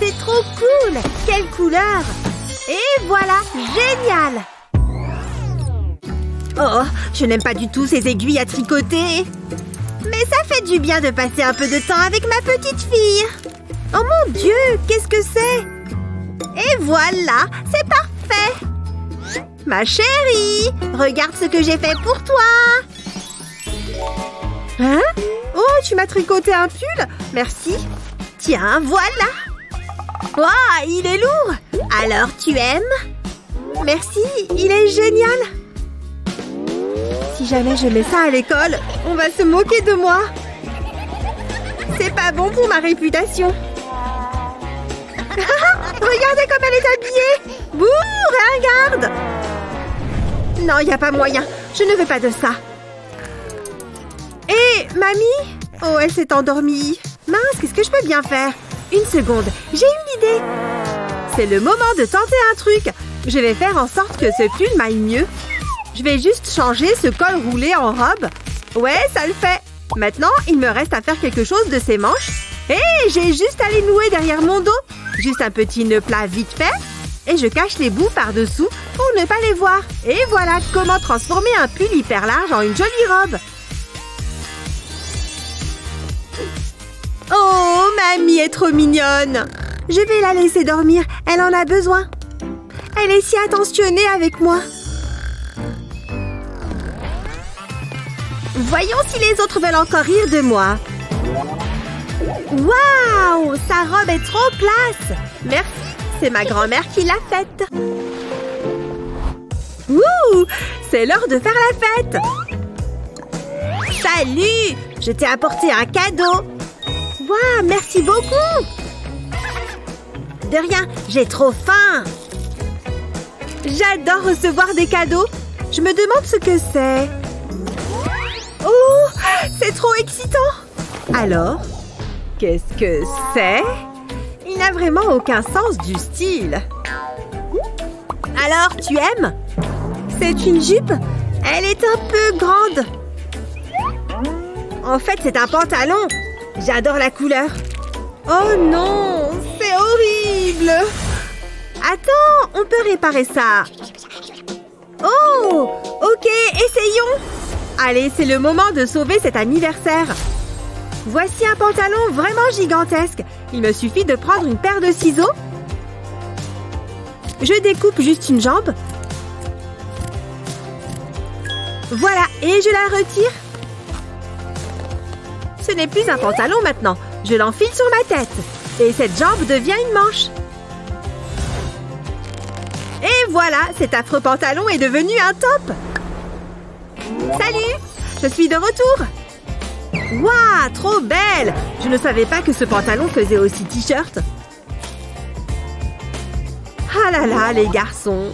c'est trop cool! Quelle couleur! Et voilà! Génial! Oh, je n'aime pas du tout ces aiguilles à tricoter. Mais ça fait du bien de passer un peu de temps avec ma petite fille. Oh mon Dieu, qu'est-ce que c'est? Et voilà, c'est parfait! Ma chérie, regarde ce que j'ai fait pour toi! Hein? Oh, tu m'as tricoté un pull? Merci. Tiens, voilà! Waouh, il est lourd! Alors, tu aimes? Merci, il est génial! Si jamais je mets ça à l'école, on va se moquer de moi. C'est pas bon pour ma réputation. Regardez comme elle est habillée! Bouh, regarde! Non, il n'y a pas moyen. Je ne veux pas de ça. Hé, mamie? Oh, elle s'est endormie. Mince, qu'est-ce que je peux bien faire? Une seconde, j'ai une idée. C'est le moment de tenter un truc. Je vais faire en sorte que ce pull m'aille mieux. Je vais juste changer ce col roulé en robe. Ouais, ça le fait. Maintenant, il me reste à faire quelque chose de ces manches. Hé, j'ai juste à les nouer derrière mon dos. Juste un petit nœud plat vite fait. Et je cache les bouts par-dessous pour ne pas les voir. Et voilà comment transformer un pull hyper large en une jolie robe. Oh, mamie est trop mignonne. Je vais la laisser dormir. Elle en a besoin. Elle est si attentionnée avec moi. Voyons si les autres veulent encore rire de moi. Waouh! Sa robe est trop classe! Merci, c'est ma grand-mère qui l'a faite. Ouh! C'est l'heure de faire la fête! Salut! Je t'ai apporté un cadeau! Waouh! Merci beaucoup! De rien, j'ai trop faim! J'adore recevoir des cadeaux! Je me demande ce que c'est. Oh! C'est trop excitant! Alors? Qu'est-ce que c'est? Il n'a vraiment aucun sens du style. Alors, tu aimes? C'est une jupe? Elle est un peu grande. En fait, c'est un pantalon. J'adore la couleur. Oh non, c'est horrible. Attends, on peut réparer ça. Oh, ok, essayons. Allez, c'est le moment de sauver cet anniversaire. Voici un pantalon vraiment gigantesque. Il me suffit de prendre une paire de ciseaux. Je découpe juste une jambe. Voilà, et je la retire. Ce n'est plus un pantalon maintenant. Je l'enfile sur ma tête. Et cette jambe devient une manche. Et voilà, cet affreux pantalon est devenu un top. Salut, je suis de retour. Waouh, trop belle! Je ne savais pas que ce pantalon faisait aussi t-shirt. Ah là là, les garçons!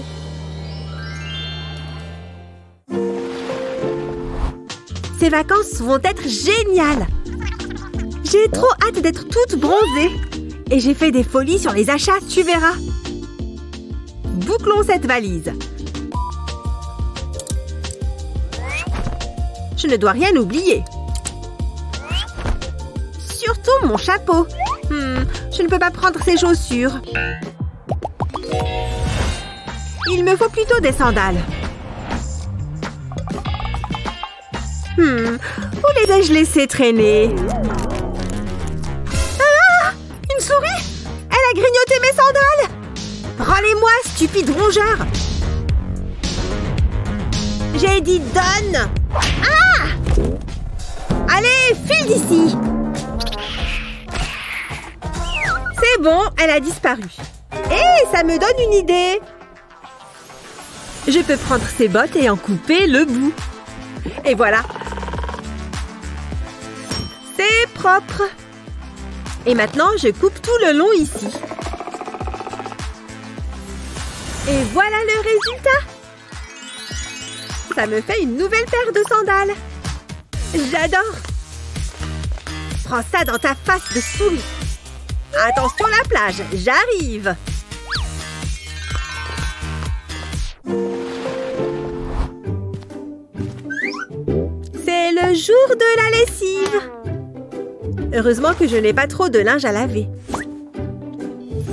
Ces vacances vont être géniales! J'ai trop hâte d'être toute bronzée. Et j'ai fait des folies sur les achats, tu verras. Bouclons cette valise. Je ne dois rien oublier. Surtout mon chapeau. Je ne peux pas prendre ces chaussures. Il me faut plutôt des sandales. Où les ai-je laissées traîner? Ah! Une souris! Elle a grignoté mes sandales! Rends-les-moi, stupide rongeur! J'ai dit donne! Ah! Allez, file d'ici! C'est bon, elle a disparu. Et ça me donne une idée. Je peux prendre ces bottes et en couper le bout. Et voilà. C'est propre. Et maintenant, je coupe tout le long ici. Et voilà le résultat. Ça me fait une nouvelle paire de sandales. J'adore. Prends ça dans ta face de souris. Attention la plage, j'arrive. C'est le jour de la lessive. Heureusement que je n'ai pas trop de linge à laver.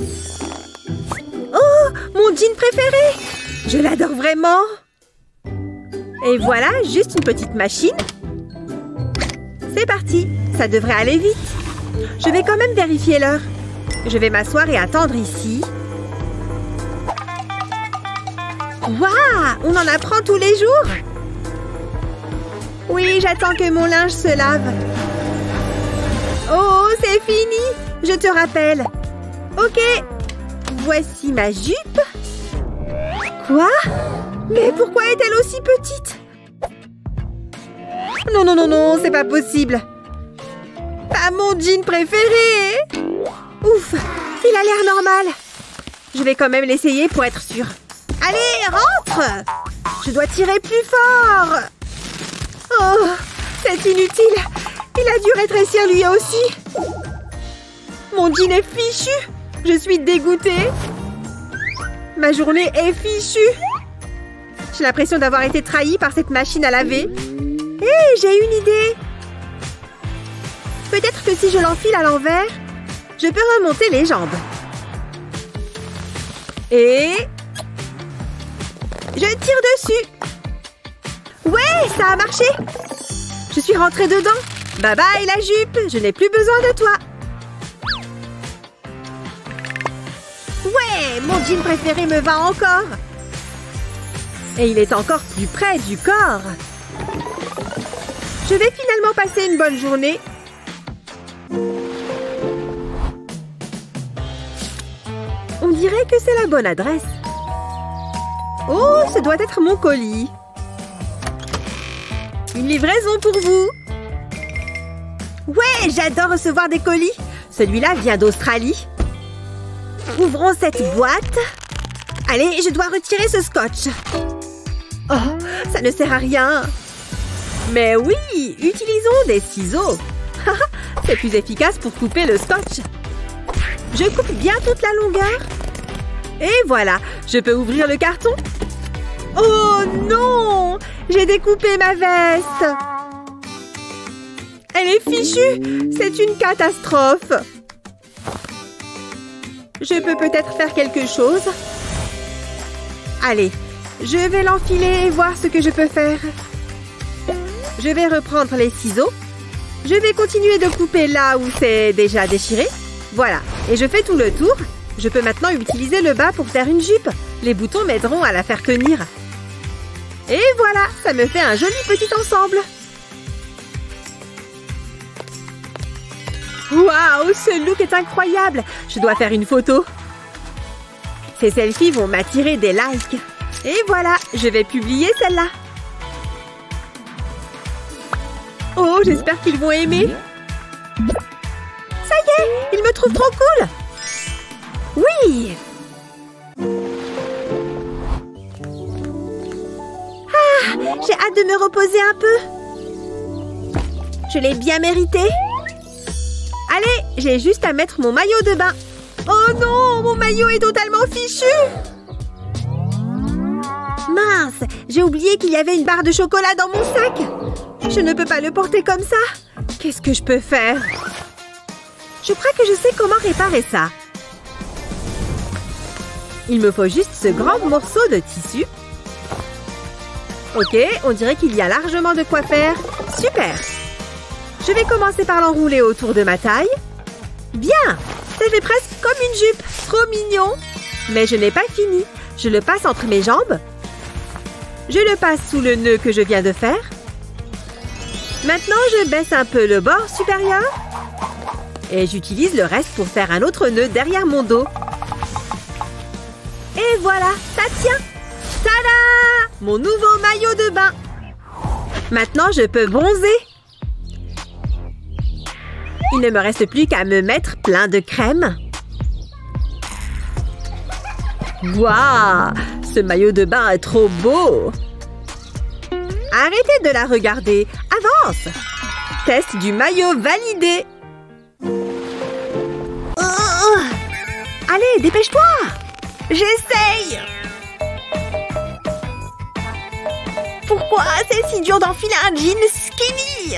jean préféré! Je l'adore vraiment! Et voilà, juste une petite machine. C'est parti! Ça devrait aller vite. Je vais quand même vérifier l'heure. Je vais m'asseoir et attendre ici. Waouh! On en apprend tous les jours! Oui, j'attends que mon linge se lave. Oh, c'est fini! Je te rappelle. Ok. Voici ma jupe. Quoi? Mais pourquoi est-elle aussi petite? Non, non, non, non, c'est pas possible. Pas mon jean préféré! Ouf, il a l'air normal. Je vais quand même l'essayer pour être sûre. Allez, rentre! Je dois tirer plus fort. Oh, c'est inutile. Il a dû rétrécir lui aussi. Mon jean est fichu. Je suis dégoûtée. Ma journée est fichue. J'ai l'impression d'avoir été trahie par cette machine à laver. Hé, j'ai une idée. Peut-être que si je l'enfile à l'envers, je peux remonter les jambes. Et... je tire dessus. Ouais, ça a marché. Je suis rentrée dedans. Bye bye la jupe, je n'ai plus besoin de toi. Ouais, mon jean préféré me va encore. Et il est encore plus près du corps. Je vais finalement passer une bonne journée. On dirait que c'est la bonne adresse. Oh, ce doit être mon colis. Une livraison pour vous. Ouais, j'adore recevoir des colis. Celui-là vient d'Australie. Ouvrons cette boîte. Allez, je dois retirer ce scotch. Oh, ça ne sert à rien. Mais oui, utilisons des ciseaux. C'est plus efficace pour couper le scotch. Je coupe bien toute la longueur. Et voilà, je peux ouvrir le carton. Oh non! J'ai découpé ma veste. Elle est fichue. C'est une catastrophe. Je peux peut-être faire quelque chose. Allez, je vais l'enfiler et voir ce que je peux faire. Je vais reprendre les ciseaux. Je vais continuer de couper là où c'est déjà déchiré. Voilà, et je fais tout le tour. Je peux maintenant utiliser le bas pour faire une jupe. Les boutons m'aideront à la faire tenir. Et voilà, ça me fait un joli petit ensemble. Waouh, ce look est incroyable. Je dois faire une photo. Ces selfies vont m'attirer des likes. Et voilà, je vais publier celle-là. Oh, j'espère qu'ils vont aimer. Ça y est, ils me trouvent trop cool. Oui. Ah, j'ai hâte de me reposer un peu. Je l'ai bien mérité. Allez, j'ai juste à mettre mon maillot de bain. Oh non, mon maillot est totalement fichu. Mince, j'ai oublié qu'il y avait une barre de chocolat dans mon sac. Je ne peux pas le porter comme ça. Qu'est-ce que je peux faire? Je crois que je sais comment réparer ça. Il me faut juste ce grand morceau de tissu. Ok, on dirait qu'il y a largement de quoi faire. Super! Je vais commencer par l'enrouler autour de ma taille. Bien! Ça fait presque comme une jupe. Trop mignon! Mais je n'ai pas fini. Je le passe entre mes jambes. Je le passe sous le nœud que je viens de faire. Maintenant, je baisse un peu le bord supérieur. Et j'utilise le reste pour faire un autre nœud derrière mon dos. Et voilà, ça tient! Tada! Mon nouveau maillot de bain! Maintenant, je peux bronzer. Il ne me reste plus qu'à me mettre plein de crème. Waouh! Ce maillot de bain est trop beau! Arrêtez de la regarder. Avance! Test du maillot validé. Allez, dépêche-toi! J'essaye! Pourquoi c'est si dur d'enfiler un jean skinny?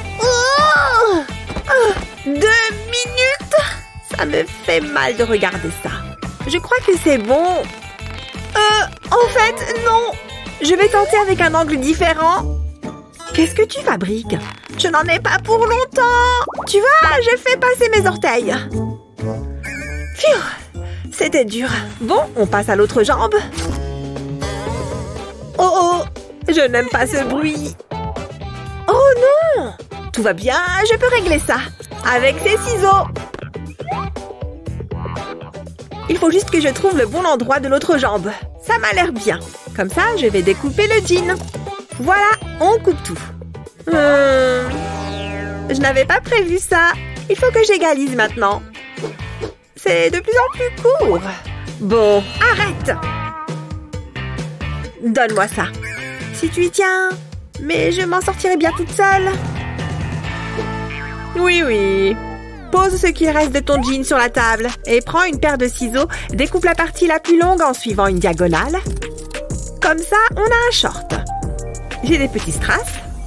2 minutes! Ça me fait mal de regarder ça. Je crois que c'est bon. En fait, non. Je vais tenter avec un angle différent. Qu'est-ce que tu fabriques? Je n'en ai pas pour longtemps. Tu vois, j'ai fait passer mes orteils. Pfiou, c'était dur. Bon, on passe à l'autre jambe. Oh oh, je n'aime pas ce bruit. Oh non! Tout va bien, je peux régler ça. Avec ces ciseaux. Il faut juste que je trouve le bon endroit de l'autre jambe. Ça m'a l'air bien. Comme ça, je vais découper le jean. Voilà, on coupe tout. Je n'avais pas prévu ça. Il faut que j'égalise maintenant. C'est de plus en plus court. Bon, arrête. Donne-moi ça. Si tu y tiens. Mais je m'en sortirai bien toute seule. Oui, oui. Pose ce qui reste de ton jean sur la table et prends une paire de ciseaux, découpe la partie la plus longue en suivant une diagonale. Comme ça, on a un short. J'ai des petits strass.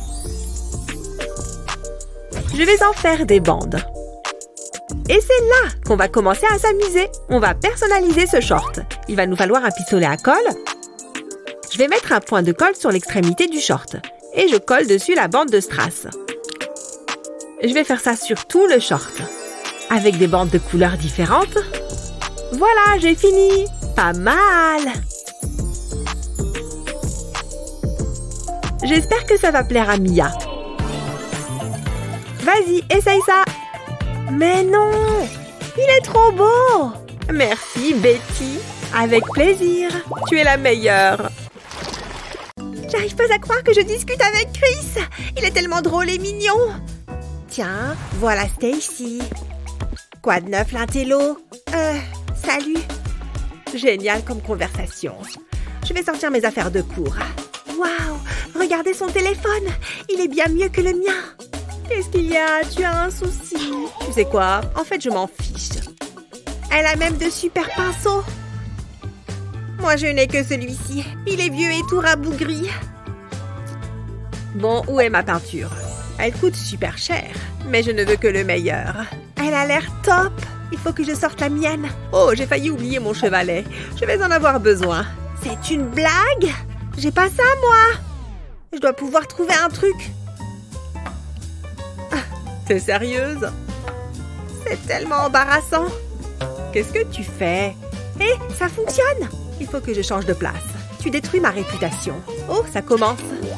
Je vais en faire des bandes. Et c'est là qu'on va commencer à s'amuser. On va personnaliser ce short. Il va nous falloir un pistolet à colle. Je vais mettre un point de colle sur l'extrémité du short. Et je colle dessus la bande de strass. Je vais faire ça sur tout le short. Avec des bandes de couleurs différentes. Voilà, j'ai fini. Pas mal. J'espère que ça va plaire à Mia. Vas-y, essaye ça. Mais non, il est trop beau. Merci, Betty. Avec plaisir. Tu es la meilleure. J'arrive pas à croire que je discute avec Chris. Il est tellement drôle et mignon. Tiens, voilà Stacy. Quoi de neuf, l'intello? Salut. Génial comme conversation. Je vais sortir mes affaires de cours. Waouh, regardez son téléphone. Il est bien mieux que le mien. Qu'est-ce qu'il y a? Tu as un souci? Tu sais quoi? En fait, je m'en fiche. Elle a même de super pinceaux. Moi, je n'ai que celui-ci. Il est vieux et tout rabougri. Bon, où est ma peinture? Elle coûte super cher, mais je ne veux que le meilleur. Elle a l'air top. Il faut que je sorte la mienne. Oh, j'ai failli oublier mon chevalet. Je vais en avoir besoin. C'est une blague? J'ai pas ça, moi. Je dois pouvoir trouver un truc. T'es sérieuse? C'est tellement embarrassant. Qu'est-ce que tu fais? Hé, ça fonctionne. Il faut que je change de place. Tu détruis ma réputation. Oh, ça commence.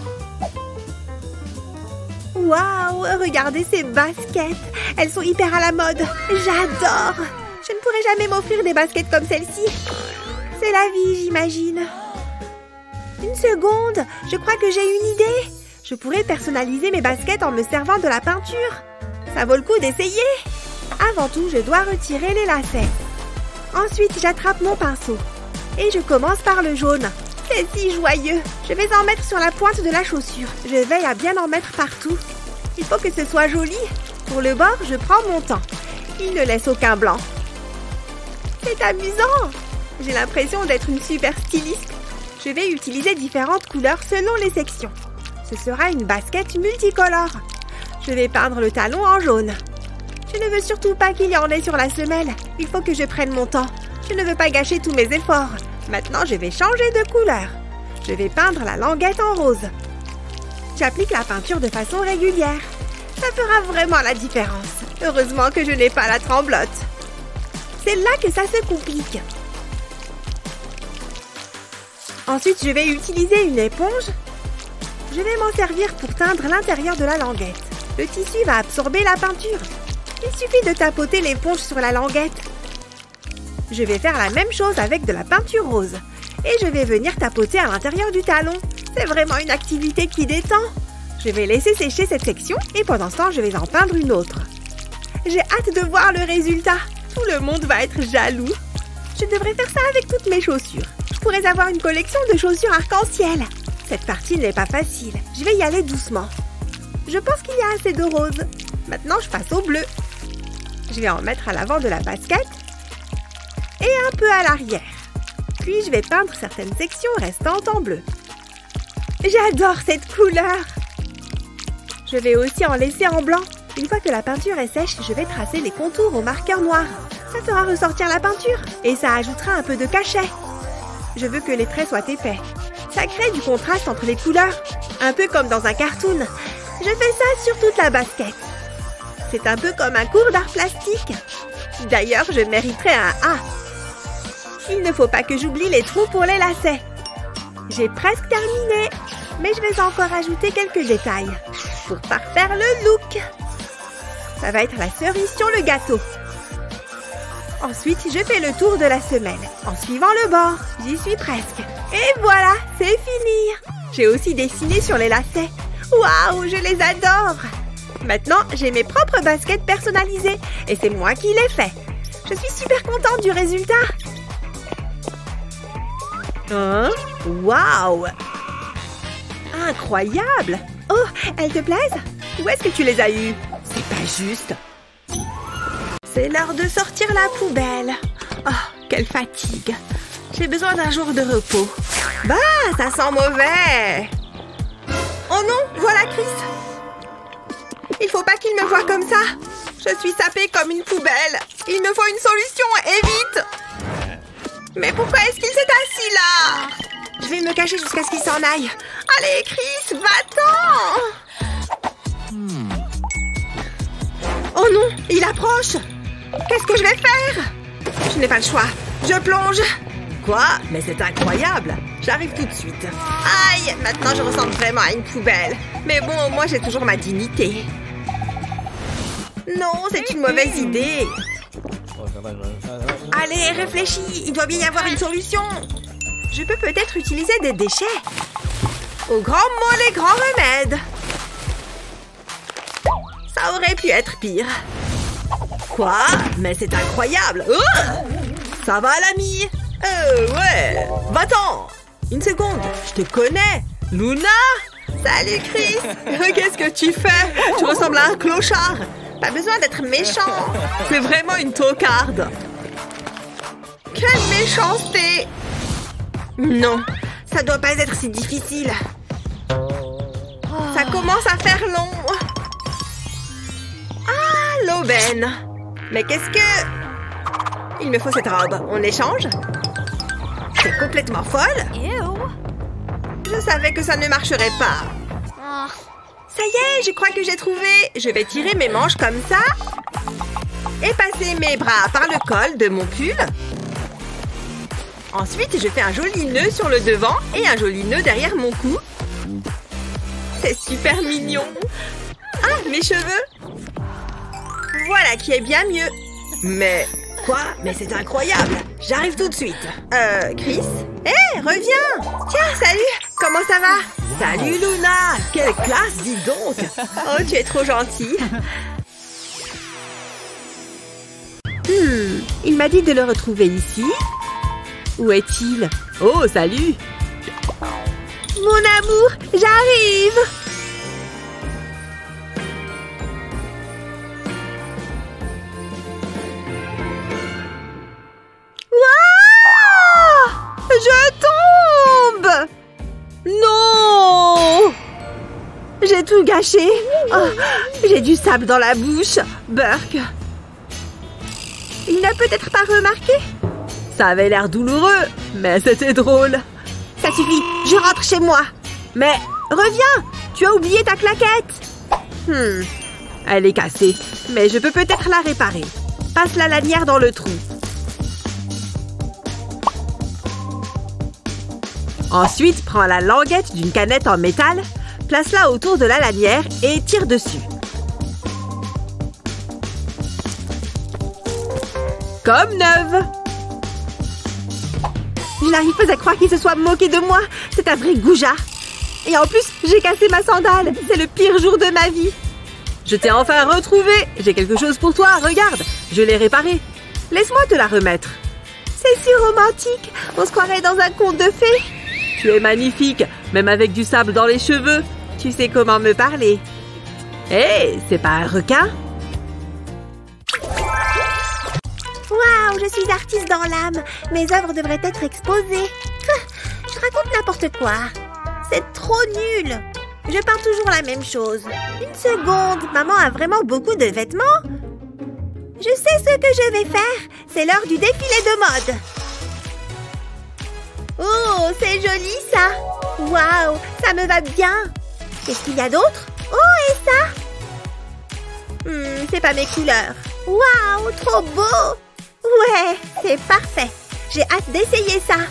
Waouh, regardez ces baskets. Elles sont hyper à la mode. J'adore. Je ne pourrai jamais m'offrir des baskets comme celle-ci. C'est la vie, j'imagine. Une seconde, je crois que j'ai une idée. Je pourrais personnaliser mes baskets en me servant de la peinture. Ça vaut le coup d'essayer. Avant tout, je dois retirer les lacets. Ensuite, j'attrape mon pinceau. Et je commence par le jaune. C'est si joyeux. Je vais en mettre sur la pointe de la chaussure. Je veille à bien en mettre partout. Il faut que ce soit joli. Pour le bord, je prends mon temps. Il ne laisse aucun blanc. C'est amusant. J'ai l'impression d'être une super styliste. Je vais utiliser différentes couleurs selon les sections. Ce sera une basket multicolore. Je vais peindre le talon en jaune. Je ne veux surtout pas qu'il y en ait sur la semelle. Il faut que je prenne mon temps. Je ne veux pas gâcher tous mes efforts. Maintenant, je vais changer de couleur. Je vais peindre la languette en rose. J'applique la peinture de façon régulière. Ça fera vraiment la différence. Heureusement que je n'ai pas la tremblote. C'est là que ça se complique. Ensuite, je vais utiliser une éponge. Je vais m'en servir pour teindre l'intérieur de la languette. Le tissu va absorber la peinture. Il suffit de tapoter l'éponge sur la languette. Je vais faire la même chose avec de la peinture rose. Et je vais venir tapoter à l'intérieur du talon. C'est vraiment une activité qui détend. Je vais laisser sécher cette section et pendant ce temps, je vais en peindre une autre. J'ai hâte de voir le résultat. Tout le monde va être jaloux. Je devrais faire ça avec toutes mes chaussures. Je pourrais avoir une collection de chaussures arc-en-ciel. Cette partie n'est pas facile. Je vais y aller doucement. Je pense qu'il y a assez de rose. Maintenant, je passe au bleu. Je vais en mettre à l'avant de la basket et un peu à l'arrière. Puis, je vais peindre certaines sections restantes en bleu. J'adore cette couleur! Je vais aussi en laisser en blanc. Une fois que la peinture est sèche, je vais tracer les contours au marqueur noir. Ça fera ressortir la peinture et ça ajoutera un peu de cachet. Je veux que les traits soient épais. Ça crée du contraste entre les couleurs, un peu comme dans un cartoon. Je fais ça sur toute la basket. C'est un peu comme un cours d'art plastique. D'ailleurs, je mériterais un A. Il ne faut pas que j'oublie les trous pour les lacets. J'ai presque terminé, mais je vais encore ajouter quelques détails pour parfaire le look. Ça va être la cerise sur le gâteau. Ensuite, je fais le tour de la semelle en suivant le bord. J'y suis presque. Et voilà, c'est fini. J'ai aussi dessiné sur les lacets. Waouh, je les adore. Maintenant, j'ai mes propres baskets personnalisées et c'est moi qui les fais. Je suis super contente du résultat. Hein? Waouh! Incroyable! Oh, elles te plaisent? Où est-ce que tu les as eues? C'est pas juste. C'est l'heure de sortir la poubelle. Oh, quelle fatigue. J'ai besoin d'un jour de repos. Bah, ça sent mauvais. Oh non, voilà Chris. Il faut pas qu'il me voie comme ça. Je suis sapée comme une poubelle. Il me faut une solution et vite. Mais pourquoi est-ce qu'il s'est assis là? Je vais me cacher jusqu'à ce qu'il s'en aille. Allez, Chris, va-t'en! Oh non, il approche. Qu'est-ce que je vais faire? Je n'ai pas le choix. Je plonge. Quoi? Mais c'est incroyable. J'arrive tout de suite. Aïe, maintenant je ressemble vraiment à une poubelle. Mais bon, au moins j'ai toujours ma dignité. Non, c'est une mauvaise idée. Allez, réfléchis, il doit bien y avoir une solution. Je peux peut-être utiliser des déchets. Au grand mot, les grands remèdes. Ça aurait pu être pire. Quoi? Mais c'est incroyable. Ça va, l'ami? Ouais. Va-t'en. Une seconde, je te connais. Luna? Salut, Chris. Qu'est-ce que tu fais? Tu ressembles à un clochard. Pas besoin d'être méchant. C'est vraiment une tocarde. Quelle méchanceté! Non, ça doit pas être si difficile. Ça commence à faire long. Ah, l'aubaine. Mais qu'est-ce que... Il me faut cette robe. On échange? C'est complètement folle. Je savais que ça ne marcherait pas. Ça y est, je crois que j'ai trouvé. Je vais tirer mes manches comme ça et passer mes bras par le col de mon pull. Ensuite, je fais un joli nœud sur le devant et un joli nœud derrière mon cou. C'est super mignon. Ah, mes cheveux. Voilà qui est bien mieux. Mais... Quoi? Mais c'est incroyable. J'arrive tout de suite. Chris? Hé, reviens. Tiens, salut. Comment ça va? Salut, Luna. Quelle classe, dis donc. Oh, tu es trop gentille. Il m'a dit de le retrouver ici. Où est-il? Oh, salut. Mon amour, j'arrive. Je tombe! Non! J'ai tout gâché. Oh, j'ai du sable dans la bouche. Burke. Il n'a peut-être pas remarqué? Ça avait l'air douloureux, mais c'était drôle. Ça suffit, je rentre chez moi. Mais reviens, tu as oublié ta claquette. Elle est cassée, mais je peux peut-être la réparer. Passe la lanière dans le trou. Ensuite, prends la languette d'une canette en métal, place-la autour de la lanière et tire dessus. Comme neuve. Je n'arrive pas à croire qu'il se soit moqué de moi. C'est un vrai goujat. Et en plus, j'ai cassé ma sandale. C'est le pire jour de ma vie. Je t'ai enfin retrouvée. J'ai quelque chose pour toi. Regarde, je l'ai réparée. Laisse-moi te la remettre. C'est si romantique. On se croirait dans un conte de fées. Tu es magnifique, même avec du sable dans les cheveux. Tu sais comment me parler. Hé, c'est pas un requin? Waouh, je suis artiste dans l'âme. Mes œuvres devraient être exposées. Je raconte n'importe quoi. C'est trop nul. Je peins toujours la même chose. Une seconde, maman a vraiment beaucoup de vêtements. Je sais ce que je vais faire. C'est l'heure du défilé de mode. Oh, c'est joli ça! Waouh, ça me va bien! Qu'est-ce qu'il y a d'autre? Oh, et ça? C'est pas mes couleurs. Waouh, trop beau! Ouais, c'est parfait. J'ai hâte d'essayer ça.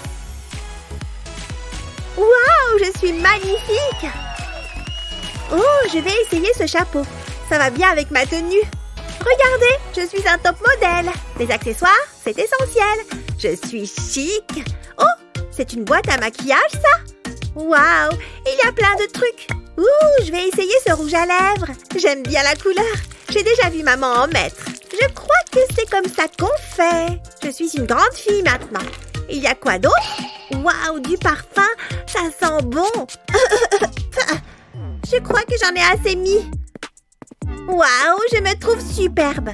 Waouh, je suis magnifique! Oh, je vais essayer ce chapeau. Ça va bien avec ma tenue. Regardez, je suis un top modèle. Les accessoires, c'est essentiel. Je suis chic. Oh, c'est une boîte à maquillage, ça? Waouh, il y a plein de trucs. Ouh, je vais essayer ce rouge à lèvres. J'aime bien la couleur. J'ai déjà vu maman en mettre. Je crois que c'est comme ça qu'on fait. Je suis une grande fille maintenant. Il y a quoi d'autre? Waouh, du parfum. Ça sent bon. Je crois que j'en ai assez mis. Waouh, je me trouve superbe.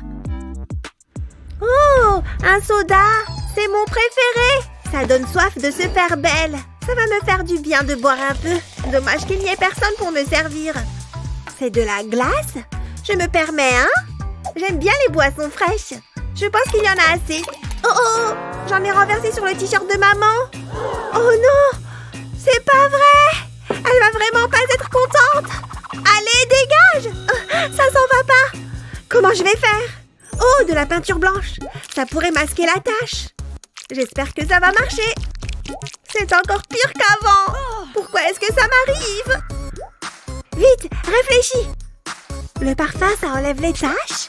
Oh, un soda. C'est mon préféré. Ça donne soif de se faire belle. Ça va me faire du bien de boire un peu. Dommage qu'il n'y ait personne pour me servir. C'est de la glace? Je me permets, hein? J'aime bien les boissons fraîches. Je pense qu'il y en a assez. Oh oh! J'en ai renversé sur le t-shirt de maman. Oh non! C'est pas vrai! Elle va vraiment pas être contente. Allez, dégage! Ça s'en va pas. Comment je vais faire? Oh, de la peinture blanche. Ça pourrait masquer la tache. J'espère que ça va marcher. C'est encore pire qu'avant. Pourquoi est-ce que ça m'arrive? Vite, réfléchis. Le parfum, ça enlève les taches?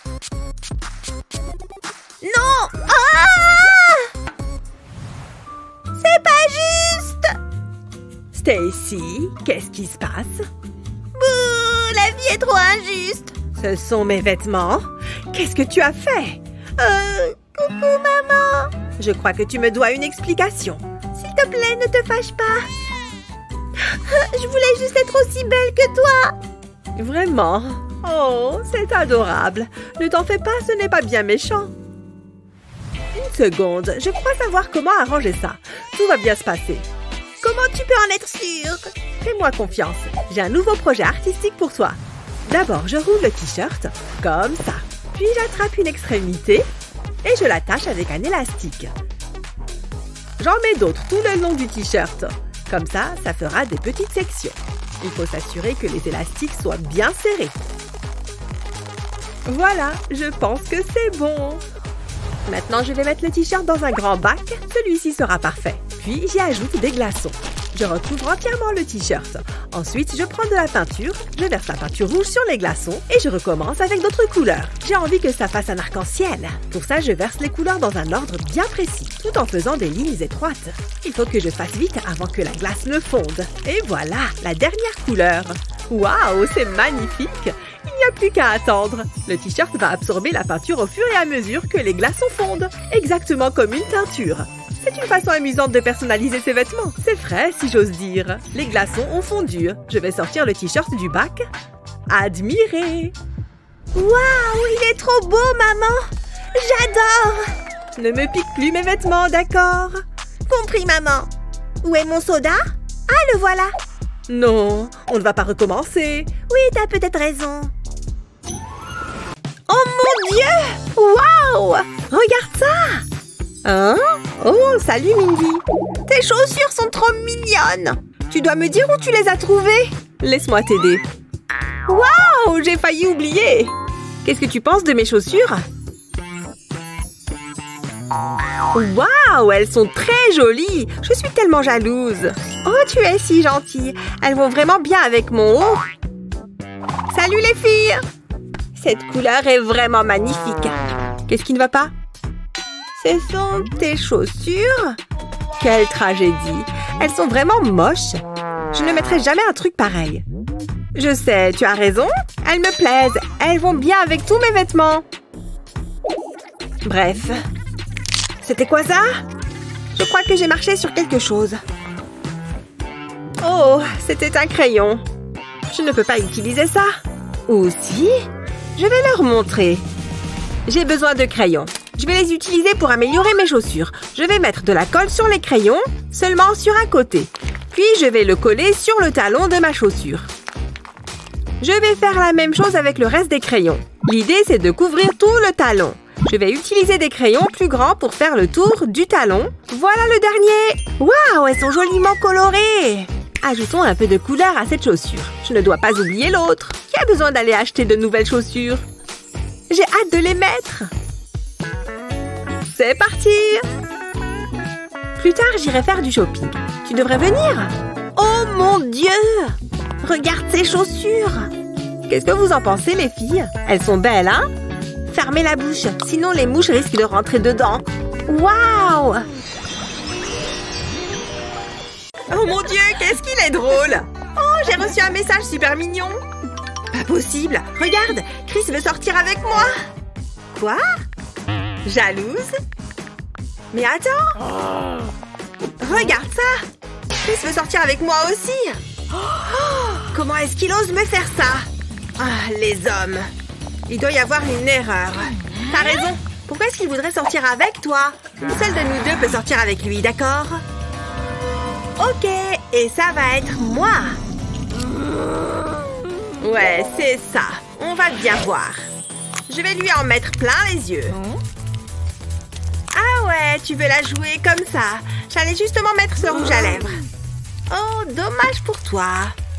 Non! Ah! C'est pas juste! Stacy, qu'est-ce qui se passe? Bouh! La vie est trop injuste! Ce sont mes vêtements. Qu'est-ce que tu as fait? Coucou, maman! Je crois que tu me dois une explication. S'il te plaît, ne te fâche pas. Je voulais juste être aussi belle que toi. Vraiment? Oh, c'est adorable. Ne t'en fais pas, ce n'est pas bien méchant. Une seconde, je crois savoir comment arranger ça. Tout va bien se passer. Comment tu peux en être sûre? Fais-moi confiance. J'ai un nouveau projet artistique pour toi. D'abord, je roule le t-shirt, comme ça. Puis j'attrape une extrémité et je l'attache avec un élastique. J'en mets d'autres tout le long du t-shirt. Comme ça, ça fera des petites sections. Il faut s'assurer que les élastiques soient bien serrés. Voilà, je pense que c'est bon. Maintenant, je vais mettre le t-shirt dans un grand bac. Celui-ci sera parfait. Puis, j'y ajoute des glaçons. Je recouvre entièrement le t-shirt. Ensuite, je prends de la peinture, je verse la peinture rouge sur les glaçons et je recommence avec d'autres couleurs. J'ai envie que ça fasse un arc-en-ciel. Pour ça, je verse les couleurs dans un ordre bien précis, tout en faisant des lignes étroites. Il faut que je fasse vite avant que la glace ne fonde. Et voilà, la dernière couleur. Waouh, c'est magnifique! Il n'y a plus qu'à attendre. Le t-shirt va absorber la peinture au fur et à mesure que les glaçons fondent, exactement comme une teinture. C'est une façon amusante de personnaliser ses vêtements. C'est frais, si j'ose dire. Les glaçons ont fondu. Je vais sortir le t-shirt du bac. Admirez! Waouh, il est trop beau, maman! J'adore! Ne me pique plus mes vêtements, d'accord? Compris, maman. Où est mon soda? Ah, le voilà! Non, on ne va pas recommencer. Oui, t'as peut-être raison. Oh mon Dieu! Waouh! Regarde ça! Hein? Oh, salut Mindy! Tes chaussures sont trop mignonnes! Tu dois me dire où tu les as trouvées? Laisse-moi t'aider. Waouh! J'ai failli oublier! Qu'est-ce que tu penses de mes chaussures? Waouh! Elles sont très jolies! Je suis tellement jalouse! Oh, tu es si gentille! Elles vont vraiment bien avec mon haut! Salut les filles! Cette couleur est vraiment magnifique! Qu'est-ce qui ne va pas? Ce sont tes chaussures? Quelle tragédie! Elles sont vraiment moches! Je ne mettrai jamais un truc pareil. Je sais, tu as raison. Elles me plaisent. Elles vont bien avec tous mes vêtements. Bref. C'était quoi ça? Je crois que j'ai marché sur quelque chose. Oh, c'était un crayon. Je ne peux pas utiliser ça. Ou si? Je vais leur montrer. J'ai besoin de crayons. Je vais les utiliser pour améliorer mes chaussures. Je vais mettre de la colle sur les crayons, seulement sur un côté. Puis, je vais le coller sur le talon de ma chaussure. Je vais faire la même chose avec le reste des crayons. L'idée, c'est de couvrir tout le talon. Je vais utiliser des crayons plus grands pour faire le tour du talon. Voilà le dernier. Waouh, elles sont joliment colorées. Ajoutons un peu de couleur à cette chaussure. Je ne dois pas oublier l'autre. Qui a besoin d'aller acheter de nouvelles chaussures? J'ai hâte de les mettre. C'est parti! Plus tard, j'irai faire du shopping. Tu devrais venir. Oh mon Dieu! Regarde ces chaussures! Qu'est-ce que vous en pensez, les filles? Elles sont belles, hein? Fermez la bouche, sinon les mouches risquent de rentrer dedans. Waouh! Oh mon Dieu, qu'est-ce qu'il est drôle! Oh, j'ai reçu un message super mignon! Pas possible! Regarde, Chris veut sortir avec moi! Quoi? Jalouse? Mais attends! Regarde ça! Chris veut sortir avec moi aussi! Oh, comment est-ce qu'il ose me faire ça? Ah, les hommes! Il doit y avoir une erreur. T'as raison! Pourquoi est-ce qu'il voudrait sortir avec toi? Une seule de nous deux peut sortir avec lui, d'accord? Ok, et ça va être moi! Ouais, c'est ça. On va bien voir. Je vais lui en mettre plein les yeux. Ah ouais, tu veux la jouer comme ça. J'allais justement mettre ce rouge à lèvres. Oh, dommage pour toi.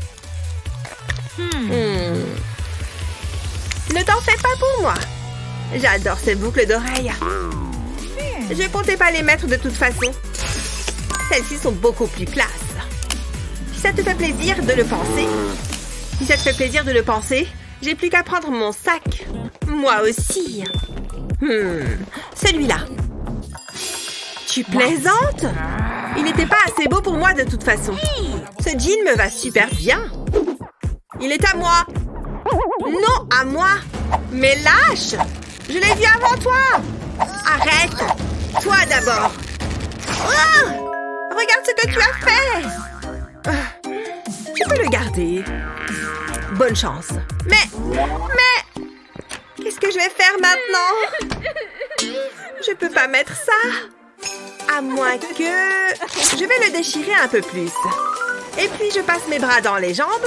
Ne t'en fais pas pour moi. J'adore ces boucles d'oreilles. Je comptais pas les mettre de toute façon. Celles-ci sont beaucoup plus classe. Si ça te fait plaisir de le penser. Si ça te fait plaisir de le penser, j'ai plus qu'à prendre mon sac. Moi aussi. Celui-là. Tu plaisantes? Il n'était pas assez beau pour moi de toute façon. Ce jean me va super bien. Il est à moi. Non, à moi. Mais lâche! Je l'ai vu avant toi. Arrête. Toi d'abord. Ah! Regarde ce que tu as fait. Tu peux le garder. Bonne chance. Mais... Qu'est-ce que je vais faire maintenant? Je peux pas mettre ça. À moins que... Je vais le déchirer un peu plus. Et puis je passe mes bras dans les jambes.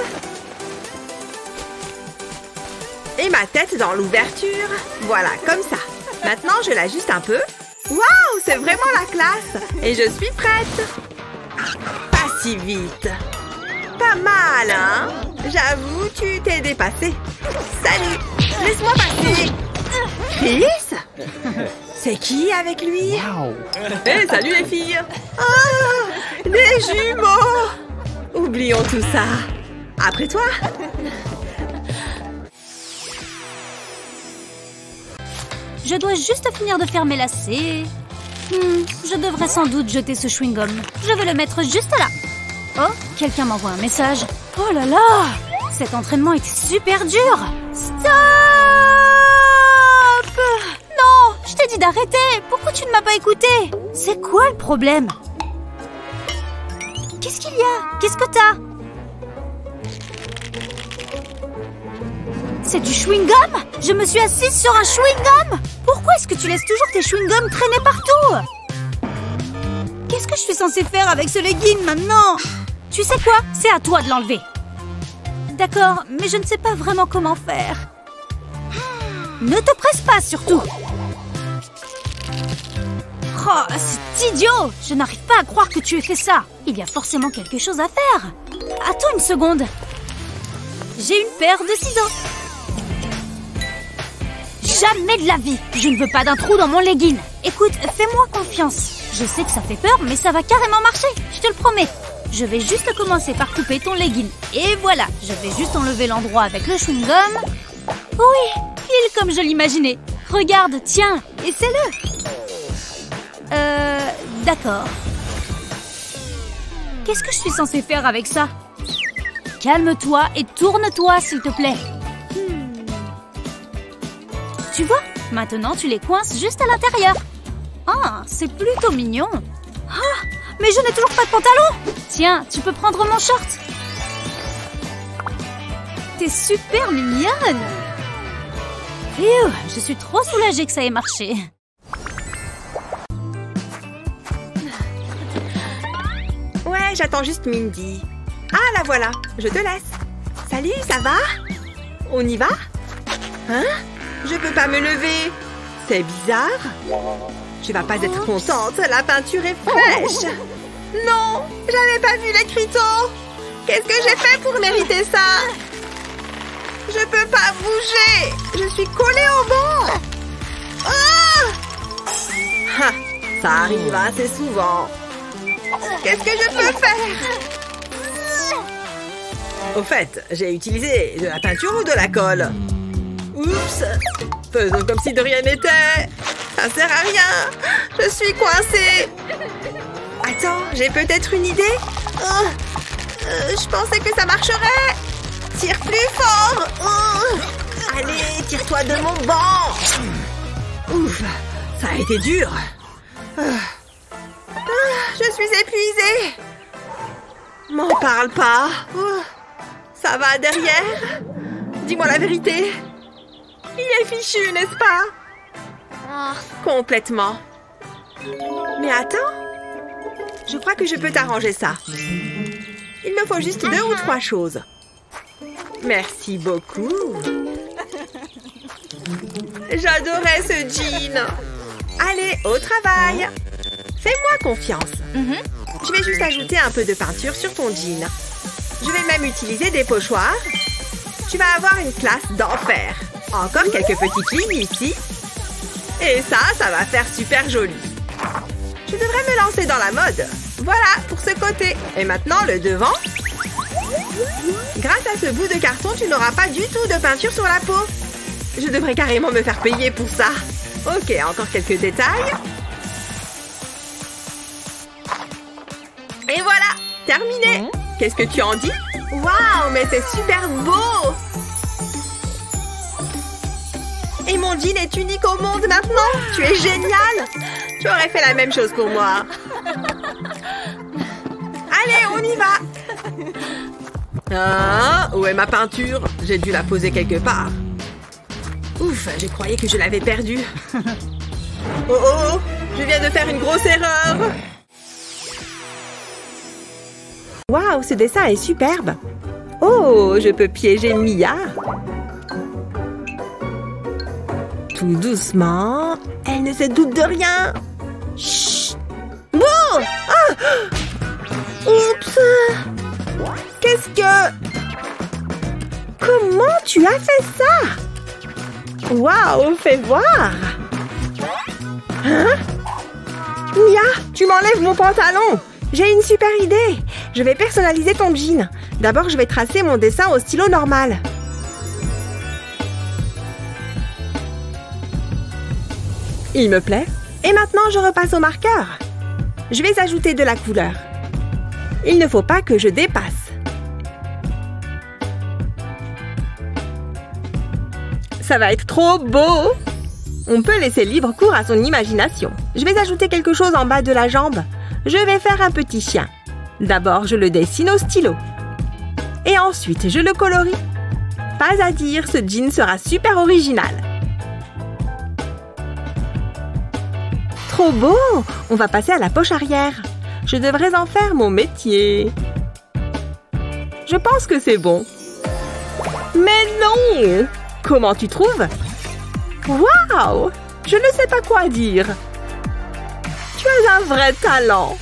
Et ma tête dans l'ouverture. Voilà, comme ça. Maintenant, je l'ajuste un peu. Waouh, c'est vraiment la classe. Et je suis prête. Pas si vite. Pas mal, hein? J'avoue, tu t'es dépassée. Salut. Laisse-moi passer. Chris? C'est qui avec lui? Hey, salut les filles. Oh, des jumeaux. Oublions tout ça. Après toi. Je dois juste finir de faire mes lacets. Je devrais sans doute jeter ce chewing-gum. Je vais le mettre juste là. Oh, quelqu'un m'envoie un message. Oh là là! Cet entraînement était super dur! Stop! Non! Je t'ai dit d'arrêter! Pourquoi tu ne m'as pas écouté? C'est quoi le problème? Qu'est-ce qu'il y a? Qu'est-ce que t'as? C'est du chewing-gum? Je me suis assise sur un chewing-gum? Pourquoi est-ce que tu laisses toujours tes chewing-gums traîner partout? Qu'est-ce que je suis censée faire avec ce legging maintenant? Tu sais quoi? C'est à toi de l'enlever. D'accord, mais je ne sais pas vraiment comment faire. Ne te presse pas, surtout. Oh, c'est idiot! Je n'arrive pas à croire que tu aies fait ça. Il y a forcément quelque chose à faire. Attends une seconde. J'ai une paire de ciseaux. Jamais de la vie. Je ne veux pas d'un trou dans mon legging. Écoute, fais-moi confiance. Je sais que ça fait peur, mais ça va carrément marcher. Je te le promets. Je vais juste commencer par couper ton legging. Et voilà, je vais juste enlever l'endroit avec le chewing-gum. Oui, pile comme je l'imaginais. Regarde, tiens, essaie-le. D'accord. Qu'est-ce que je suis censée faire avec ça? Calme-toi et tourne-toi, s'il te plaît. Tu vois, maintenant tu les coinces juste à l'intérieur. Ah, c'est plutôt mignon. Ah, mais je n'ai toujours pas de pantalon. Tiens, tu peux prendre mon short. T'es super mignonne. Phew, je suis trop soulagée que ça ait marché. Ouais, j'attends juste Mindy. Ah, la voilà. Je te laisse. Salut, ça va? On y va? Hein? Je peux pas me lever. C'est bizarre. Tu vas pas être contente, la peinture est fraîche. Non, j'avais pas vu l'écriteau. Qu'est-ce que j'ai fait pour mériter ça? Je peux pas bouger. Je suis collée au banc. Ah! Ça arrive assez souvent. Qu'est-ce que je peux faire? Au fait, j'ai utilisé de la peinture ou de la colle? Oups! Faisons comme si de rien n'était. Ça sert à rien. Je suis coincée. Attends, j'ai peut-être une idée. Je pensais que ça marcherait. Tire plus fort. Allez, tire-toi de mon banc. Ouf, ça a été dur. Je suis épuisée. M'en parle pas. Ça va derrière? Dis-moi la vérité. Il est fichu, n'est-ce pas? Complètement. Mais attends. Je crois que je peux t'arranger ça. Il me faut juste 2 ou 3 choses. Merci beaucoup. J'adorais ce jean. Allez, au travail. Fais-moi confiance. Je vais juste ajouter un peu de peinture sur ton jean. Je vais même utiliser des pochoirs. Tu vas avoir une classe d'enfer. Encore quelques petites lignes ici. Et ça va faire super joli. Je devrais me lancer dans la mode. Voilà, pour ce côté. Et maintenant, le devant. Grâce à ce bout de carton, tu n'auras pas du tout de peinture sur la peau. Je devrais carrément me faire payer pour ça. Ok, encore quelques détails. Et voilà, terminé. Qu'est-ce que tu en dis? Waouh, mais c'est super beau. Et mon jean est unique au monde maintenant. Tu es génial. Tu aurais fait la même chose pour moi. Allez, on y va. Ah, où est ma peinture? J'ai dû la poser quelque part. Ouf, je croyais que je l'avais perdue. Oh oh, je viens de faire une grosse erreur. Waouh, ce dessin est superbe. Oh, je peux piéger Mia. Tout doucement. Elle ne se doute de rien. Chut. Bon. Ah. Oups. Qu'est-ce que... Comment tu as fait ça? Waouh, fais voir. Hein? Mia, tu m'enlèves mon pantalon. J'ai une super idée. Je vais personnaliser ton jean. D'abord, je vais tracer mon dessin au stylo normal. Il me plaît. Et maintenant, je repasse au marqueur. Je vais ajouter de la couleur. Il ne faut pas que je dépasse. Ça va être trop beau! On peut laisser libre cours à son imagination. Je vais ajouter quelque chose en bas de la jambe. Je vais faire un petit chien. D'abord, je le dessine au stylo. Et ensuite, je le colorie. Pas à dire, ce jean sera super original. Trop beau! On va passer à la poche arrière. Je devrais en faire mon métier. Je pense que c'est bon. Mais non! Comment tu trouves? Waouh! Je ne sais pas quoi dire. Tu as un vrai talent.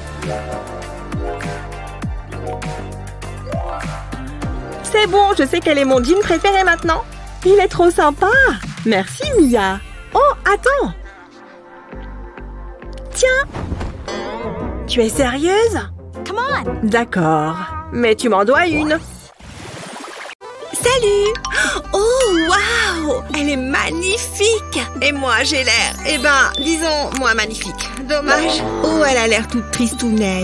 C'est bon, je sais quel est mon jean préféré maintenant. Il est trop sympa. Merci, Mia. Oh, attends. Tiens. Tu es sérieuse? Come on. D'accord, mais tu m'en dois une. Salut! Oh, waouh! Elle est magnifique! Et moi, j'ai l'air, disons, moins magnifique. Dommage. Oh, elle a l'air toute tristounette.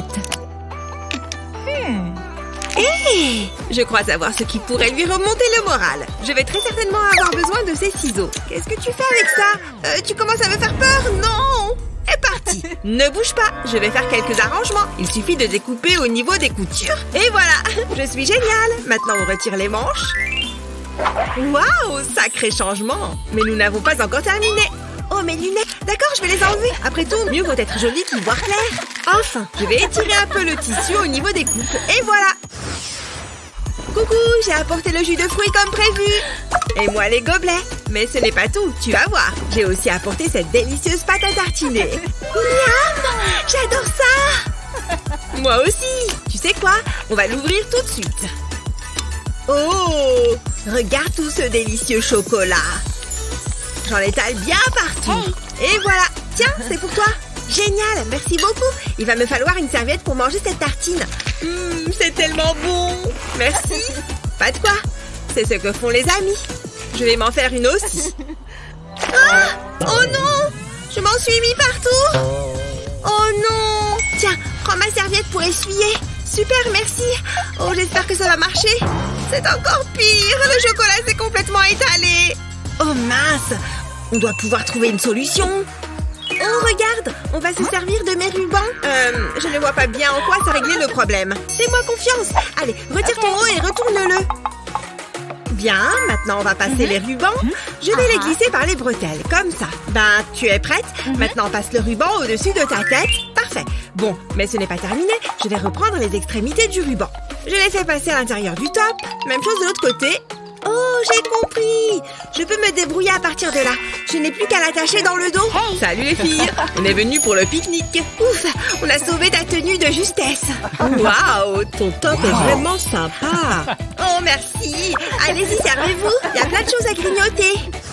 Hé! Je crois savoir ce qui pourrait lui remonter le moral. Je vais très certainement avoir besoin de ces ciseaux. Qu'est-ce que tu fais avec ça? Tu commences à me faire peur? Non! est parti. Ne bouge pas, je vais faire quelques arrangements. Il suffit de découper au niveau des coutures. Et voilà, je suis géniale. Maintenant, on retire les manches. Waouh, sacré changement. Mais nous n'avons pas encore terminé. Oh, mes lunettes. D'accord, je vais les enlever. Après tout, mieux vaut être jolie qu'y voir clair. Enfin, je vais étirer un peu le tissu au niveau des coupes. Et voilà. Coucou, j'ai apporté le jus de fruits comme prévu. Et moi les gobelets. Mais ce n'est pas tout, tu vas voir. J'ai aussi apporté cette délicieuse pâte à tartiner. Miam! J'adore ça! Moi aussi. Tu sais quoi? On va l'ouvrir tout de suite. Oh! Regarde tout ce délicieux chocolat. J'en étale bien partout. Et voilà. Tiens, c'est pour toi. Génial, merci beaucoup. Il va me falloir une serviette pour manger cette tartine. C'est tellement bon. Merci. Pas de quoi. C'est ce que font les amis. Je vais m'en faire une aussi. Ah! Oh non! Je m'en suis mis partout. Oh non! Tiens, prends ma serviette pour essuyer. Super, merci. Oh, j'espère que ça va marcher. C'est encore pire. Le chocolat s'est complètement étalé. Oh mince. On doit pouvoir trouver une solution. Oh, regarde, on va se servir de mes rubans. Je ne vois pas bien en quoi ça réglait le problème. Fais-moi confiance. Allez, retire ton haut et retourne-le. Bien, maintenant on va passer les rubans. Je vais les glisser par les bretelles, comme ça. Ben, tu es prête? Maintenant, passe le ruban au-dessus de ta tête. Parfait. Bon, mais ce n'est pas terminé. Je vais reprendre les extrémités du ruban. Je les fais passer à l'intérieur du top. Même chose de l'autre côté. Oh, j'ai compris. Je peux me débrouiller à partir de là. Je n'ai plus qu'à l'attacher dans le dos. Salut les filles. On est venus pour le pique-nique. Ouf, on a sauvé ta tenue de justesse. Waouh, ton top est vraiment sympa. Oh, merci. Allez-y, servez-vous. Il y a plein de choses à grignoter.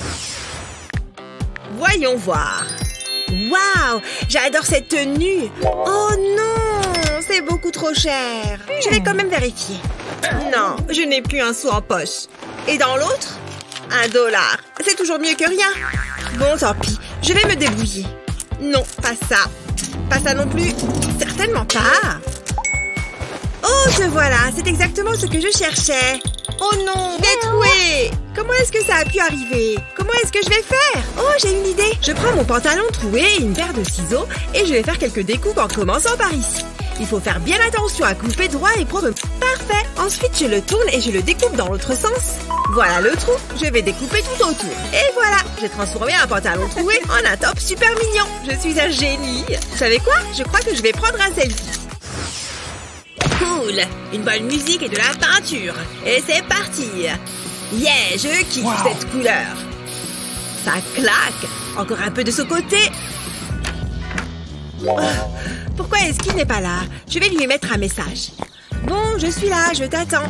Voyons voir. Waouh, j'adore cette tenue. Oh non, c'est beaucoup trop cher. Je vais quand même vérifier. Non, je n'ai plus un sou en poche. Et dans l'autre, $1. C'est toujours mieux que rien. Bon, tant pis, je vais me débrouiller. Non, pas ça. Pas ça non plus. Certainement pas. Oh, te voilà. C'est exactement ce que je cherchais. Oh non, détruit. Comment est-ce que ça a pu arriver? Comment est-ce que je vais faire? Oh, j'ai une idée. Je prends mon pantalon troué et une paire de ciseaux et je vais faire quelques découpes en commençant par ici. Il faut faire bien attention à couper droit et prendre... Parfait. Ensuite, je le tourne et je le découpe dans l'autre sens. Voilà le trou. Je vais découper tout autour. Et voilà, j'ai transformé un pantalon troué en un top super mignon. Je suis un génie. Vous savez quoi? Je crois que je vais prendre un selfie. Cool. Une bonne musique et de la peinture. Et c'est parti. Yeah, je kiffe cette couleur. Ça claque. Encore un peu de ce côté. Oh, pourquoi est-ce qu'il n'est pas là? Je vais lui mettre un message. Bon, je suis là, je t'attends.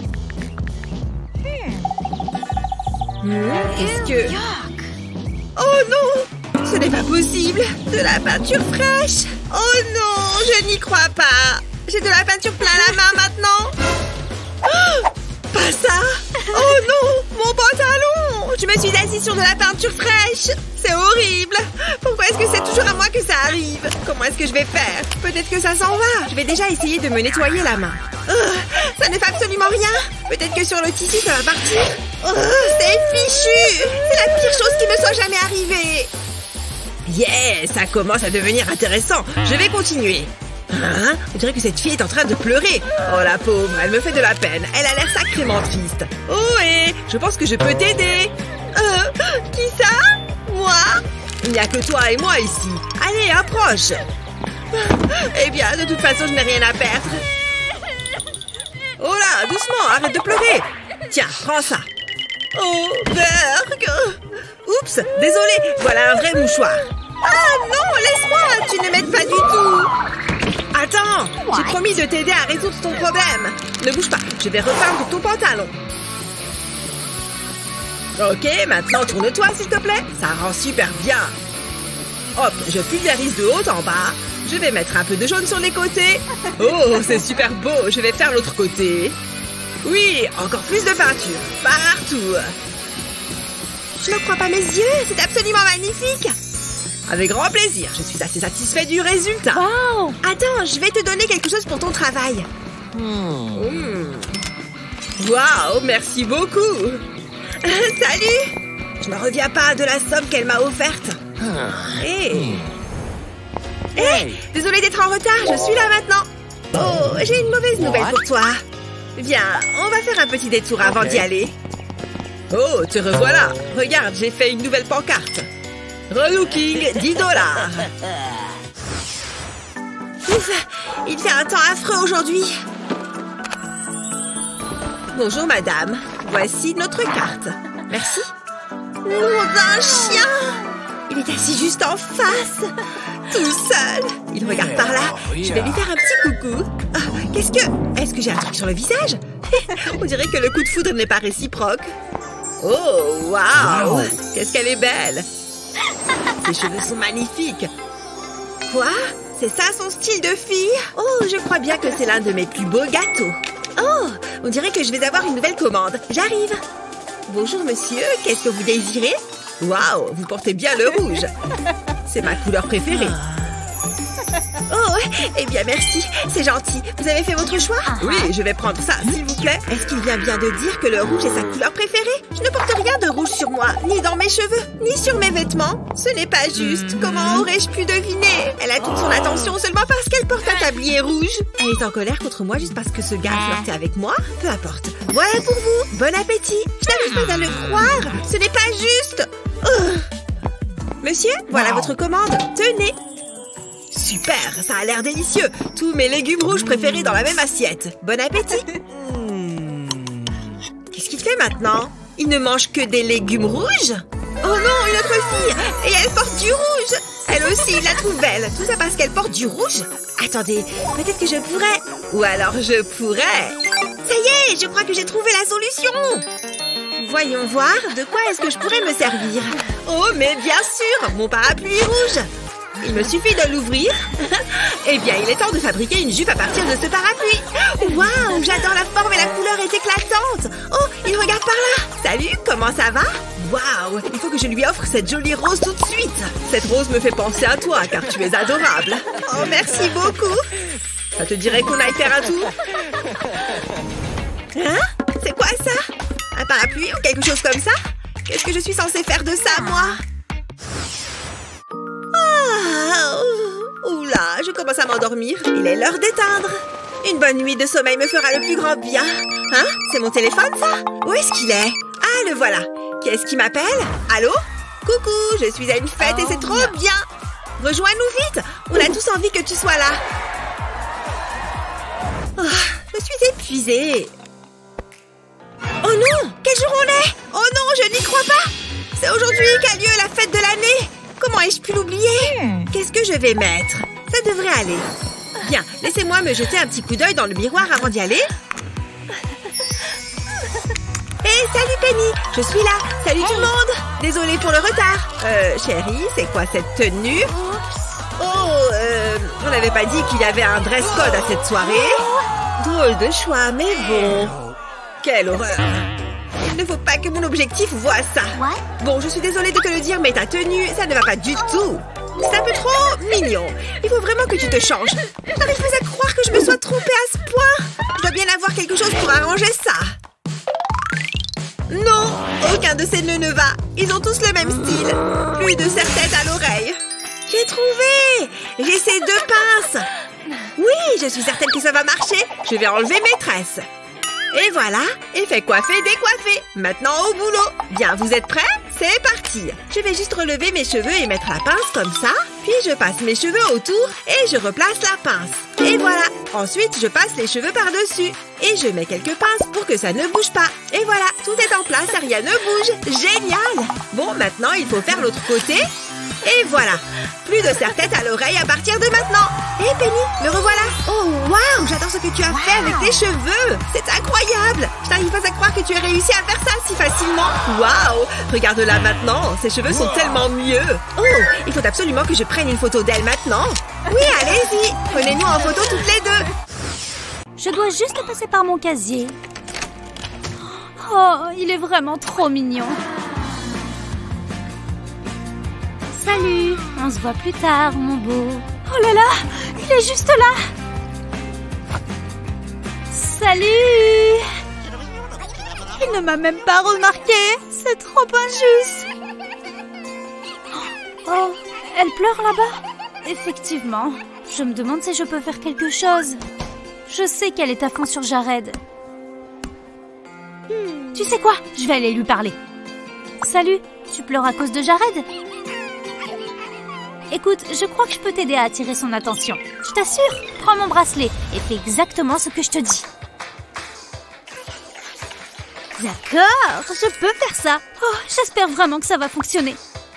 Qu'est-ce que... Oh non! Ce n'est pas possible! De la peinture fraîche! Oh non! Je n'y crois pas! J'ai de la peinture plein la main maintenant! Oh, pas ça! Oh non! Mon pantalon! Je me suis assise sur de la peinture fraîche! C'est horrible! Pourquoi est-ce que c'est toujours à moi que ça arrive? Comment est-ce que je vais faire? Peut-être que ça s'en va! Je vais déjà essayer de me nettoyer la main. Ça ne fait absolument rien! Peut-être que sur le tissu ça va partir! C'est fichu! C'est la pire chose qui me soit jamais arrivée! Yeah! Ça commence à devenir intéressant! Je vais continuer! Hein? On dirait que cette fille est en train de pleurer. Oh la pauvre, elle me fait de la peine. Elle a l'air sacrément triste. Oh et je pense que je peux t'aider. Qui ça? Moi? Il n'y a que toi et moi ici. Allez, approche. Eh bien, de toute façon, je n'ai rien à perdre. Oh là, doucement, arrête de pleurer. Tiens, prends ça. Oh, Berg. Oups, désolé, voilà un vrai mouchoir. Ah non, laisse-moi, tu ne m'aides pas du tout. Attends, j'ai promis de t'aider à résoudre ton problème. Ne bouge pas, je vais repeindre ton pantalon. Ok, maintenant tourne-toi s'il te plaît. Ça rend super bien. Hop, je pulvérise de haut en bas. Je vais mettre un peu de jaune sur les côtés. Oh, c'est super beau, je vais faire l'autre côté. Oui, encore plus de peinture, partout. Je ne crois pas mes yeux, c'est absolument magnifique. Avec grand plaisir, je suis assez satisfait du résultat. Wow. Attends, je vais te donner quelque chose pour ton travail. Waouh, merci beaucoup. Salut. Je ne reviens pas de la somme qu'elle m'a offerte. Hey, désolée d'être en retard, je suis là maintenant. Oh, j'ai une mauvaise nouvelle pour toi. Viens, on va faire un petit détour avant d'y aller. Oh, te revoilà. Regarde, j'ai fait une nouvelle pancarte. Relooking, $10. Ouf, il fait un temps affreux aujourd'hui. Bonjour, madame. Voici notre carte. Merci. Nom d'un chien! Il est assis juste en face, tout seul. Il regarde par là. Je vais lui faire un petit coucou. Ah, Est-ce que j'ai un truc sur le visage? On dirait que le coup de foudre n'est pas réciproque. Oh, waouh! Qu'est-ce qu'elle est belle! Ses cheveux sont magnifiques. Quoi? C'est ça son style de fille? Oh, je crois bien que c'est l'un de mes plus beaux gâteaux. Oh, on dirait que je vais avoir une nouvelle commande. J'arrive. Bonjour monsieur, qu'est-ce que vous désirez? Waouh, vous portez bien le rouge. C'est ma couleur préférée. Oh, eh bien merci, c'est gentil. Vous avez fait votre choix? Oui, je vais prendre ça, s'il vous plaît. Est-ce qu'il vient bien de dire que le rouge est sa couleur préférée? Je ne porte rien de rouge sur moi, ni dans mes cheveux, ni sur mes vêtements. Ce n'est pas juste. Comment aurais-je pu deviner? Elle a toute son attention seulement parce qu'elle porte un tablier rouge. Elle est en colère contre moi juste parce que ce gars a flirté avec moi? Peu importe. Voilà pour vous. Bon appétit. Je n'arrive pas à le croire. Ce n'est pas juste. Monsieur, voilà votre commande. Tenez. Super, ça a l'air délicieux. Tous mes légumes rouges préférés dans la même assiette. Bon appétit. Qu'est-ce qu'il fait maintenant? Il ne mange que des légumes rouges? Oh non, une autre fille. Et elle porte du rouge. Elle aussi, il la trouve belle. Tout ça parce qu'elle porte du rouge? Attendez, peut-être que je pourrais... Ou alors je pourrais... Ça y est, je crois que j'ai trouvé la solution. Voyons voir, de quoi est-ce que je pourrais me servir? Oh, mais bien sûr, mon parapluie rouge. Il me suffit de l'ouvrir. Eh bien, il est temps de fabriquer une jupe à partir de ce parapluie. Waouh, j'adore la forme et la couleur est éclatante. Oh, il regarde par là. Salut, comment ça va? Waouh, il faut que je lui offre cette jolie rose tout de suite. Cette rose me fait penser à toi, car tu es adorable. Oh, merci beaucoup. Ça te dirait qu'on aille faire un tour? Hein? C'est quoi ça? Un parapluie ou quelque chose comme ça? Qu'est-ce que je suis censée faire de ça, moi? Oula, je commence à m'endormir. Il est l'heure d'éteindre. Une bonne nuit de sommeil me fera le plus grand bien. Hein? C'est mon téléphone, ça? Où est-ce qu'il est? Ah, le voilà. Qu'est-ce qui m'appelle? Allô? Coucou, je suis à une fête et c'est trop bien. Rejoins-nous vite. On a tous envie que tu sois là. Oh, je suis épuisée. Oh non! Quel jour on est? Oh non, je n'y crois pas. C'est aujourd'hui qu'a lieu la fête de l'année. Comment ai-je pu l'oublier? Qu'est-ce que je vais mettre? Ça devrait aller. Bien, laissez-moi me jeter un petit coup d'œil dans le miroir avant d'y aller. Hé, salut Penny! Je suis là! Salut tout le monde! Désolée pour le retard. Chérie, c'est quoi cette tenue? Oh, on n'avait pas dit qu'il y avait un dress code à cette soirée? Drôle de choix, mais bon. Quelle horreur! Il ne faut pas que mon objectif voie ça. Bon, je suis désolée de te le dire, mais ta tenue, ça ne va pas du tout. C'est un peu trop mignon. Il faut vraiment que tu te changes. Je n'arrive pas à croire que je me sois trompée à ce point. Je dois bien avoir quelque chose pour arranger ça. Non, aucun de ces nœuds ne va. Ils ont tous le même style. Plus de serre-tête à l'oreille. J'ai trouvé! J'ai ces deux pinces. Oui, je suis certaine que ça va marcher. Je vais enlever mes tresses. Et voilà, effet coiffé, décoiffé. Maintenant au boulot. Bien, vous êtes prêts? C'est parti. Je vais juste relever mes cheveux et mettre la pince comme ça. Puis je passe mes cheveux autour et je replace la pince. Et voilà. Ensuite, je passe les cheveux par-dessus. Et je mets quelques pinces pour que ça ne bouge pas. Et voilà, tout est en place et rien ne bouge. Génial! Bon, maintenant, il faut faire l'autre côté. Et voilà. Plus de serre-tête à l'oreille à partir de maintenant. Hé, Penny, me revoilà. Oh, waouh, j'adore ce que tu as fait avec tes cheveux. C'est incroyable. Je n'arrive pas à croire que tu aies réussi à faire ça si facilement. Waouh, regarde-la maintenant. Ses cheveux sont tellement mieux. Oh, il faut absolument que je prenne une photo d'elle maintenant. Oui, allez-y. Prenez-nous en photo toutes les deux. Je dois juste passer par mon casier. Oh, il est vraiment trop mignon. Salut, on se voit plus tard, mon beau. Oh là là, il est juste là. Salut. Il ne m'a même pas remarqué. C'est trop injuste. Oh, elle pleure là-bas? Effectivement. Je me demande si je peux faire quelque chose. Je sais qu'elle est à fond sur Jared. Tu sais quoi? Je vais aller lui parler. Salut, tu pleures à cause de Jared? Écoute, je crois que je peux t'aider à attirer son attention. Je t'assure, prends mon bracelet et fais exactement ce que je te dis. D'accord, je peux faire ça. Oh, j'espère vraiment que ça va fonctionner.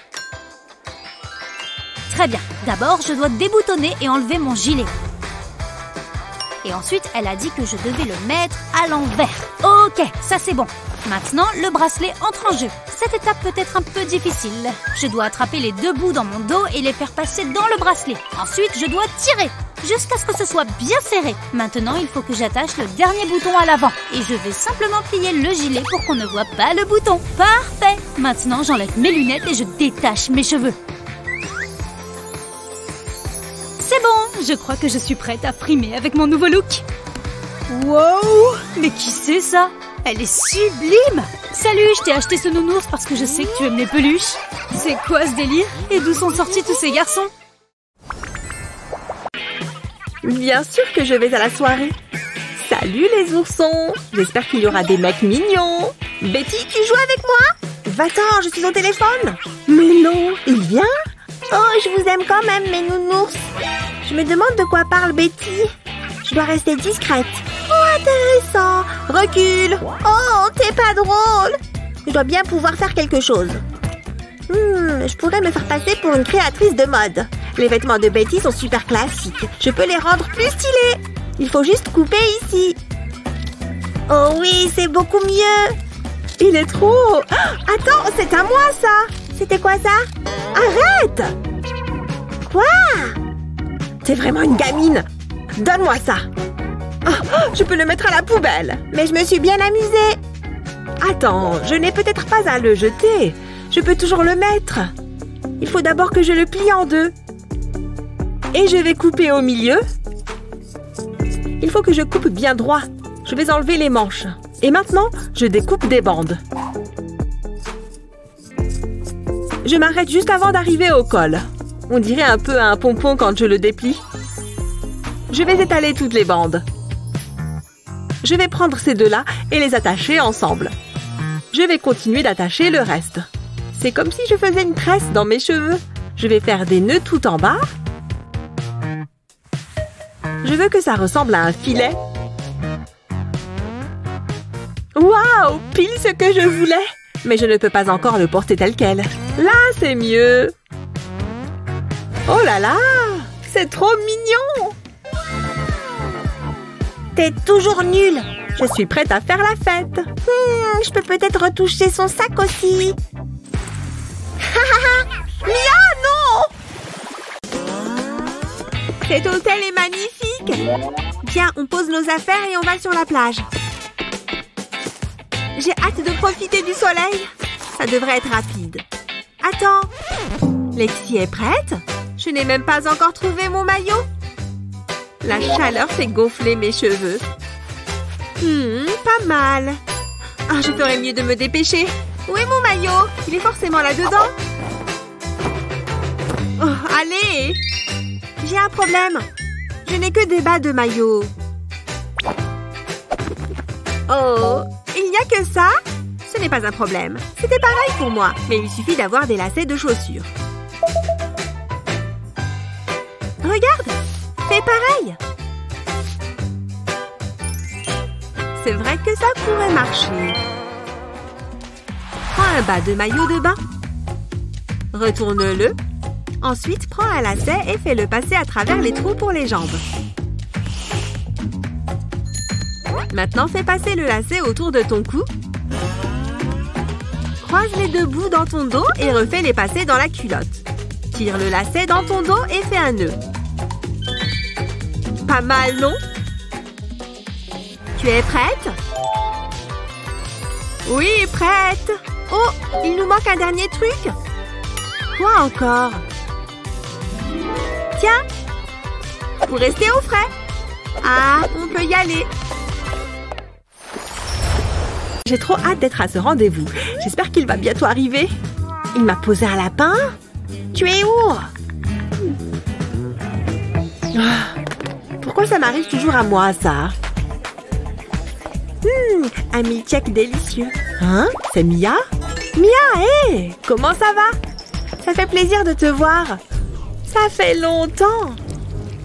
Très bien. D'abord, je dois déboutonner et enlever mon gilet. Et ensuite, elle a dit que je devais le mettre à l'envers. Ok, ça c'est bon. Maintenant, le bracelet entre en jeu. Cette étape peut être un peu difficile. Je dois attraper les deux bouts dans mon dos et les faire passer dans le bracelet. Ensuite, je dois tirer jusqu'à ce que ce soit bien serré. Maintenant, il faut que j'attache le dernier bouton à l'avant. Et je vais simplement plier le gilet pour qu'on ne voit pas le bouton. Parfait! Maintenant, j'enlève mes lunettes et je détache mes cheveux. C'est bon, je crois que je suis prête à frimer avec mon nouveau look. Wow! Mais qui c'est ça? Elle est sublime! Salut, je t'ai acheté ce nounours parce que je sais que tu aimes les peluches. C'est quoi ce délire? Et d'où sont sortis tous ces garçons? Bien sûr que je vais à la soirée. Salut les oursons! J'espère qu'il y aura des mecs mignons. Betty, tu joues avec moi? Va-t'en, je suis au téléphone. Mais non, il vient? Oh, je vous aime quand même, mes nounours. Je me demande de quoi parle Betty. Je dois rester discrète. Oh, intéressant. Recule. Oh, t'es pas drôle. Je dois bien pouvoir faire quelque chose. Je pourrais me faire passer pour une créatrice de mode. Les vêtements de Betty sont super classiques. Je peux les rendre plus stylés. Il faut juste couper ici. Oh oui, c'est beaucoup mieux. Il est trop... Oh, attends, c'est à moi ça. C'était quoi ça? Arrête! Quoi? T'es vraiment une gamine. Donne-moi ça. Oh, je peux le mettre à la poubelle. Mais je me suis bien amusée. Attends, je n'ai peut-être pas à le jeter. Je peux toujours le mettre. Il faut d'abord que je le plie en deux. Et je vais couper au milieu. Il faut que je coupe bien droit. Je vais enlever les manches. Et maintenant, je découpe des bandes. Je m'arrête juste avant d'arriver au col. On dirait un peu un pompon quand je le déplie. Je vais étaler toutes les bandes. Je vais prendre ces deux-là et les attacher ensemble. Je vais continuer d'attacher le reste. C'est comme si je faisais une tresse dans mes cheveux. Je vais faire des nœuds tout en bas. Je veux que ça ressemble à un filet. Waouh! Pile ce que je voulais! Mais je ne peux pas encore le porter tel quel. Là, c'est mieux. Oh là là! C'est trop mignon! T'es toujours nulle. Je suis prête à faire la fête. Je peux peut-être retoucher son sac aussi. Mia, non! Cet hôtel est magnifique. Viens, on pose nos affaires et on va sur la plage. J'ai hâte de profiter du soleil. Ça devrait être rapide. Attends. Lexi est prête? Je n'ai même pas encore trouvé mon maillot. La chaleur fait gonfler mes cheveux. Pas mal. Ah, je ferais mieux de me dépêcher. Où est mon maillot? Il est forcément là-dedans. Oh, allez! J'ai un problème. Je n'ai que des bas de maillot. Oh, il n'y a que ça? Ce n'est pas un problème. C'était pareil pour moi, mais il suffit d'avoir des lacets de chaussures. Regarde! Fais pareil! C'est vrai que ça pourrait marcher. Prends un bas de maillot de bain. Retourne-le. Ensuite, prends un lacet et fais-le passer à travers les trous pour les jambes. Maintenant, fais passer le lacet autour de ton cou. Croise les deux bouts dans ton dos et refais-les passer dans la culotte. Tire le lacet dans ton dos et fais un nœud. Pas mal, non? Tu es prête? Oui, prête! Oh, il nous manque un dernier truc. Quoi encore? Tiens! Pour rester au frais. Ah, on peut y aller. J'ai trop hâte d'être à ce rendez-vous. J'espère qu'il va bientôt arriver. Il m'a posé un lapin? Tu es où? Pourquoi ça m'arrive toujours à moi, ça? Un milkshake délicieux. Hein? C'est Mia? Mia, hé! Comment ça va? Ça fait plaisir de te voir. Ça fait longtemps.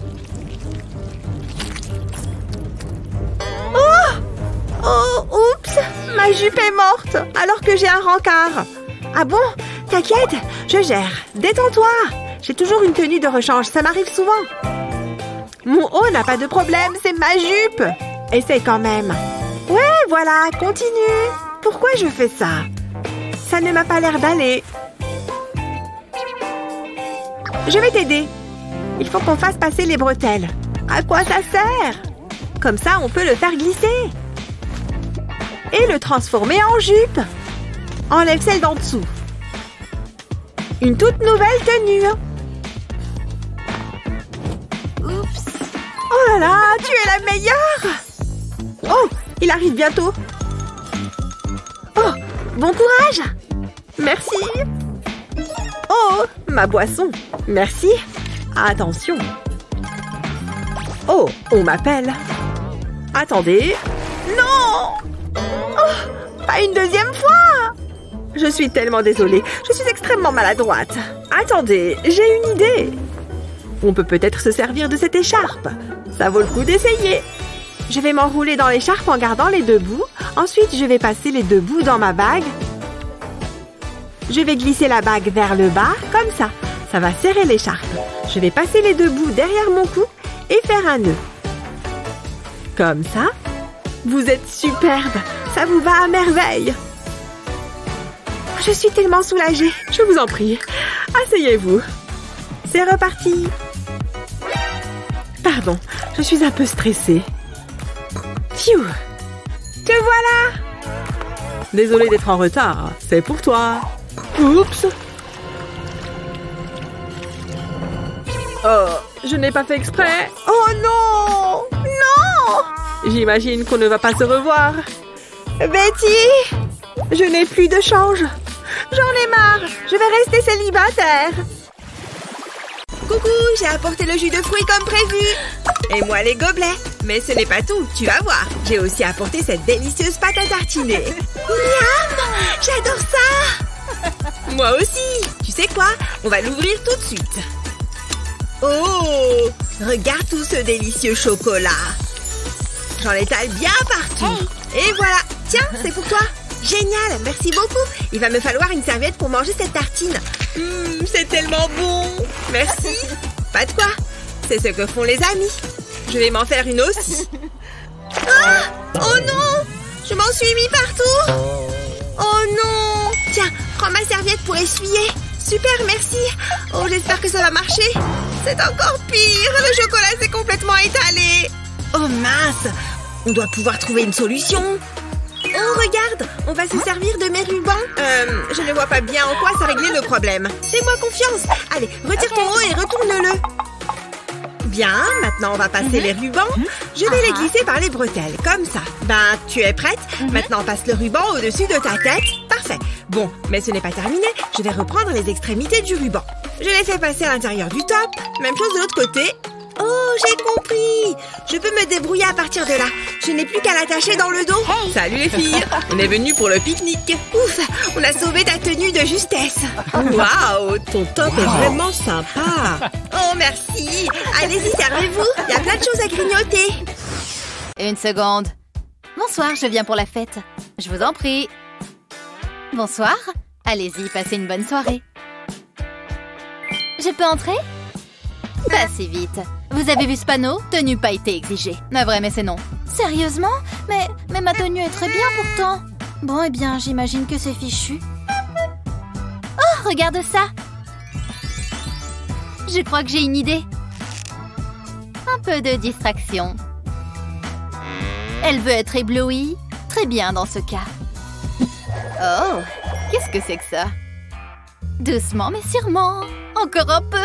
Oh! Oh, oups! Oups, ma jupe est morte alors que j'ai un rencard. Ah bon? T'inquiète, je gère. Détends-toi. J'ai toujours une tenue de rechange, ça m'arrive souvent. Mon haut n'a pas de problème, c'est ma jupe. Essaye quand même. Ouais, voilà, continue. Pourquoi je fais ça? Ça ne m'a pas l'air d'aller. Je vais t'aider. Il faut qu'on fasse passer les bretelles. À quoi ça sert? Comme ça, on peut le faire glisser. Et le transformer en jupe. Enlève celle d'en dessous. Une toute nouvelle tenue. Oups. Oh là là, tu es la meilleure! Oh, il arrive bientôt. Oh, bon courage! Merci. Oh, ma boisson. Merci. Attention. Oh, on m'appelle. Attendez. Non! Oh, pas une deuxième fois! Je suis tellement désolée. Je suis extrêmement maladroite. Attendez, j'ai une idée. On peut peut-être se servir de cette écharpe. Ça vaut le coup d'essayer. Je vais m'enrouler dans l'écharpe en gardant les deux bouts. Ensuite, je vais passer les deux bouts dans ma bague. Je vais glisser la bague vers le bas, comme ça. Ça va serrer l'écharpe. Je vais passer les deux bouts derrière mon cou et faire un nœud. Comme ça. Vous êtes superbe. Ça vous va à merveille. Je suis tellement soulagée. Je vous en prie. Asseyez-vous. C'est reparti. Pardon, je suis un peu stressée. Phew. Te voilà. Désolée d'être en retard. C'est pour toi. Oups. Oh, je n'ai pas fait exprès. Oh non. Non. J'imagine qu'on ne va pas se revoir. Betty, je n'ai plus de change. J'en ai marre. Je vais rester célibataire. Coucou, j'ai apporté le jus de fruits comme prévu. Et moi les gobelets. Mais ce n'est pas tout, tu vas voir. J'ai aussi apporté cette délicieuse pâte à tartiner. Miam, j'adore ça. Moi aussi. Tu sais quoi? On va l'ouvrir tout de suite. Oh, regarde tout ce délicieux chocolat. J'en étale bien partout. Et voilà. Tiens, c'est pour toi. Génial, merci beaucoup. Il va me falloir une serviette pour manger cette tartine. C'est tellement bon. Merci. Pas de quoi. C'est ce que font les amis. Je vais m'en faire une aussi. Ah! Oh non! Je m'en suis mis partout. Oh non! Tiens, prends ma serviette pour essuyer. Super, merci. Oh, j'espère que ça va marcher. C'est encore pire. Le chocolat s'est complètement étalé. Oh mince. On doit pouvoir trouver une solution. Oh, regarde, on va se servir de mes rubans. Je ne vois pas bien en quoi ça réglait le problème. Fais-moi confiance. Allez, retire ton haut et retourne-le. Bien, maintenant on va passer les rubans. Je vais les glisser par les bretelles, comme ça. Ben, tu es prête? Maintenant, passe le ruban au-dessus de ta tête. Parfait. Bon, mais ce n'est pas terminé. Je vais reprendre les extrémités du ruban. Je les fais passer à l'intérieur du top. Même chose de l'autre côté. Oh, j'ai compris. Je peux me débrouiller à partir de là. Je n'ai plus qu'à l'attacher dans le dos. Salut les filles. On est venus pour le pique-nique. Ouf, on a sauvé ta tenue de justesse. Waouh, ton top est vraiment sympa. Oh, merci. Allez-y, servez-vous. Il y a plein de choses à grignoter. Une seconde. Bonsoir, je viens pour la fête. Je vous en prie. Bonsoir. Allez-y, passez une bonne soirée. Je peux entrer? Pas si vite. Vous avez vu ce panneau? Tenue pas été exigée. Navré, mais c'est non. Sérieusement? Mais ma tenue est très bien pourtant. Bon, eh bien, j'imagine que c'est fichu. Oh, regarde ça! Je crois que j'ai une idée. Un peu de distraction. Elle veut être éblouie. Très bien dans ce cas. Oh, qu'est-ce que c'est que ça? Doucement mais sûrement. Encore un peu.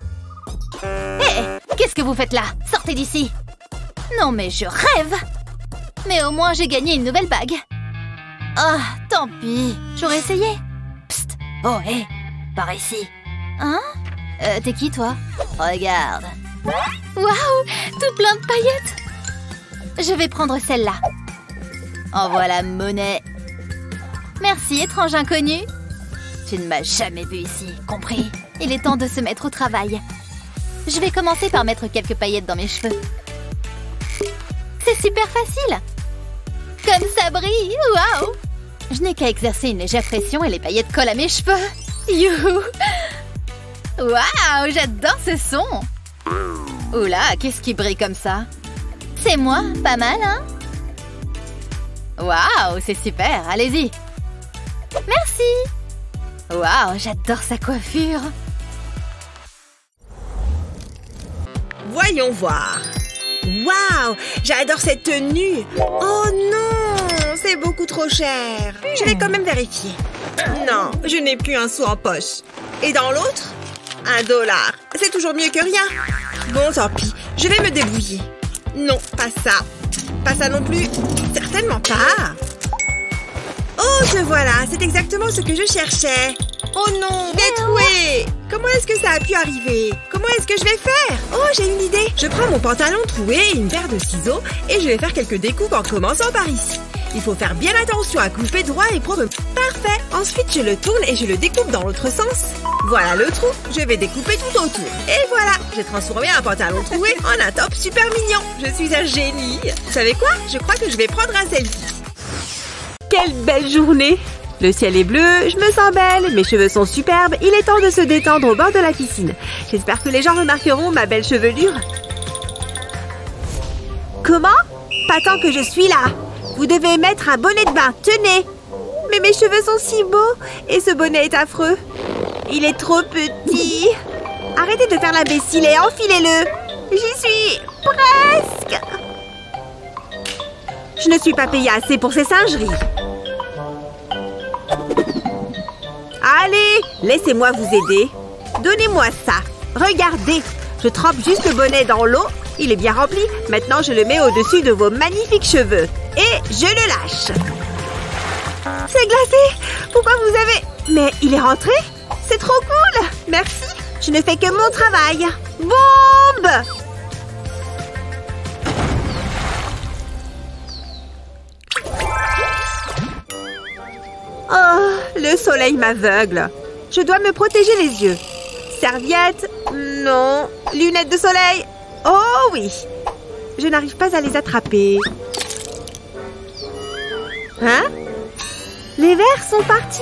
Hé, qu'est-ce que vous faites là? Sortez d'ici! Non mais je rêve! Mais au moins j'ai gagné une nouvelle bague. Ah, tant pis. J'aurais essayé. Psst. Oh, hé, par ici. Hein? T'es qui toi? Regarde. Waouh, tout plein de paillettes. Je vais prendre celle-là. En voilà monnaie. Merci, étrange inconnu. Tu ne m'as jamais vu ici, compris? Il est temps de se mettre au travail. Je vais commencer par mettre quelques paillettes dans mes cheveux. C'est super facile. Comme ça brille! Waouh! Je n'ai qu'à exercer une légère pression et les paillettes collent à mes cheveux. Youhou! Waouh! J'adore ce son! Oula, qu'est-ce qui brille comme ça? C'est moi, pas mal, hein? Waouh, c'est super, allez-y! Merci! Waouh, j'adore sa coiffure! Voyons voir. Waouh, j'adore cette tenue. Oh non, c'est beaucoup trop cher. Je vais quand même vérifier. Non, je n'ai plus un sou en poche. Et dans l'autre, $1. C'est toujours mieux que rien. Bon, tant pis, je vais me débrouiller. Non, pas ça. Pas ça non plus. Certainement pas. Oh, je vois là, c'est exactement ce que je cherchais. Oh non, détruit! Comment est-ce que ça a pu arriver? Comment est-ce que je vais faire? Oh, j'ai une idée. Je prends mon pantalon troué et une paire de ciseaux et je vais faire quelques découpes en commençant par ici. Il faut faire bien attention à couper droit et probement. Parfait. Ensuite, je le tourne et je le découpe dans l'autre sens. Voilà le trou. Je vais découper tout autour. Et voilà, j'ai transformé un pantalon troué en un top super mignon. Je suis un génie. Vous savez quoi? Je crois que je vais prendre un selfie. Quelle belle journée! Le ciel est bleu, je me sens belle, mes cheveux sont superbes, il est temps de se détendre au bord de la piscine. J'espère que les gens remarqueront ma belle chevelure. Comment? Pas tant que je suis là. Vous devez mettre un bonnet de bain, tenez. Mais mes cheveux sont si beaux et ce bonnet est affreux. Il est trop petit. Arrêtez de faire l'imbécile et enfilez-le. J'y suis presque. Je ne suis pas payée assez pour ces singeries. Allez, laissez-moi vous aider. Donnez-moi ça. Regardez, je trempe juste le bonnet dans l'eau. Il est bien rempli. Maintenant, je le mets au-dessus de vos magnifiques cheveux. Et je le lâche. C'est glacé. Pourquoi vous avez... Mais il est rentré? C'est trop cool. Merci. Je ne fais que mon travail. Bombe! Oh, le soleil m'aveugle. Je dois me protéger les yeux. Serviette? Non. Lunettes de soleil? Oh oui. Je n'arrive pas à les attraper. Hein? Les verres sont partis.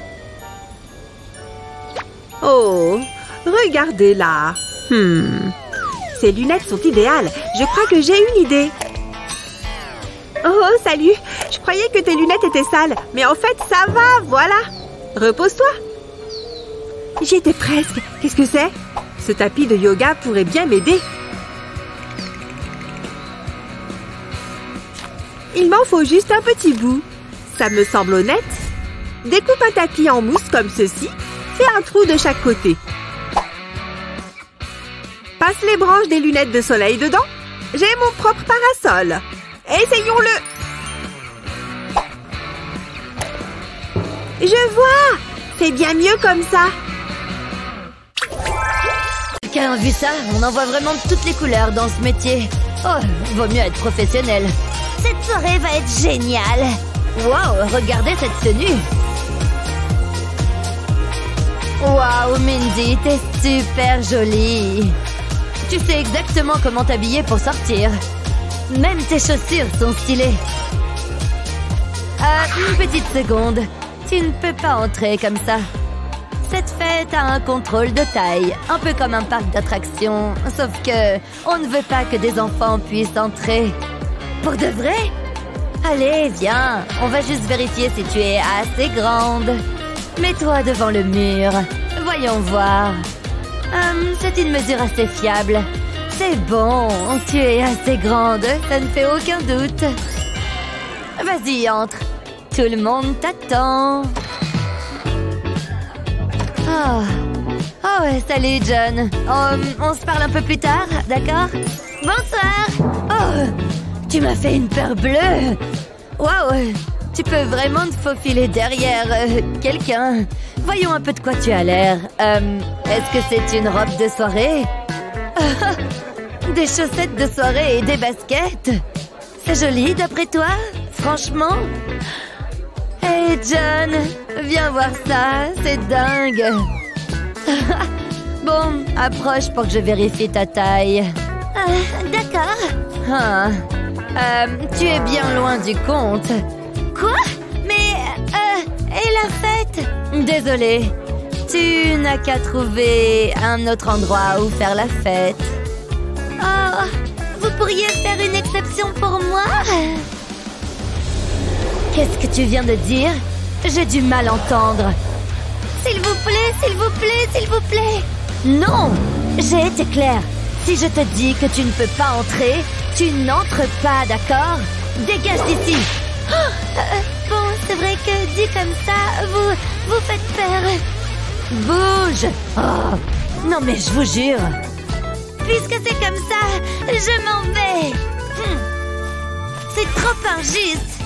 Oh, regardez là. Ces lunettes sont idéales. Je crois que j'ai une idée. Oh, salut. Je croyais que tes lunettes étaient sales. Mais en fait, ça va, voilà. Repose-toi. J'y étais presque. Qu'est-ce que c'est? Ce tapis de yoga pourrait bien m'aider. Il m'en faut juste un petit bout. Ça me semble honnête. Découpe un tapis en mousse comme ceci. Fais un trou de chaque côté. Passe les branches des lunettes de soleil dedans. J'ai mon propre parasol. Essayons-le. Je vois. C'est bien mieux comme ça. Quelqu'un a vu ça? On en voit vraiment de toutes les couleurs dans ce métier. Oh, vaut mieux être professionnel. Cette soirée va être géniale. Wow, regardez cette tenue. Wow, Mindy, t'es super jolie. Tu sais exactement comment t'habiller pour sortir. Même tes chaussures sont stylées. Une petite seconde. Tu ne peux pas entrer comme ça. Cette fête a un contrôle de taille, un peu comme un parc d'attractions, sauf que on ne veut pas que des enfants puissent entrer. Pour de vrai? Allez, viens, on va juste vérifier si tu es assez grande. Mets-toi devant le mur. Voyons voir. C'est une mesure assez fiable. C'est bon, tu es assez grande, ça ne fait aucun doute. Vas-y, entre. Tout le monde t'attend. Oh ouais, salut John. On se parle un peu plus tard, d'accord? Bonsoir. Oh, tu m'as fait une peur bleue. Waouh, tu peux vraiment te faufiler derrière quelqu'un. Voyons un peu de quoi tu as l'air. Est-ce que c'est une robe de soirée? Des chaussettes de soirée et des baskets. C'est joli d'après toi? Franchement? Hey John, viens voir ça, c'est dingue. Bon, approche pour que je vérifie ta taille. D'accord. Tu es bien loin du compte. Quoi? Mais, et la fête? Désolée. Tu n'as qu'à trouver un autre endroit où faire la fête. Oh, vous pourriez faire une exception pour moi? Qu'est-ce que tu viens de dire? J'ai du mal entendre. S'il vous plaît, s'il vous plaît, s'il vous plaît. Non, j'ai été claire. Si je te dis que tu ne peux pas entrer, tu n'entres pas, d'accord? Dégage d'ici. Bon, c'est vrai que dit comme ça, vous faites peur. Bouge! Oh, non mais je vous jure. Puisque c'est comme ça, je m'en vais. C'est trop injuste.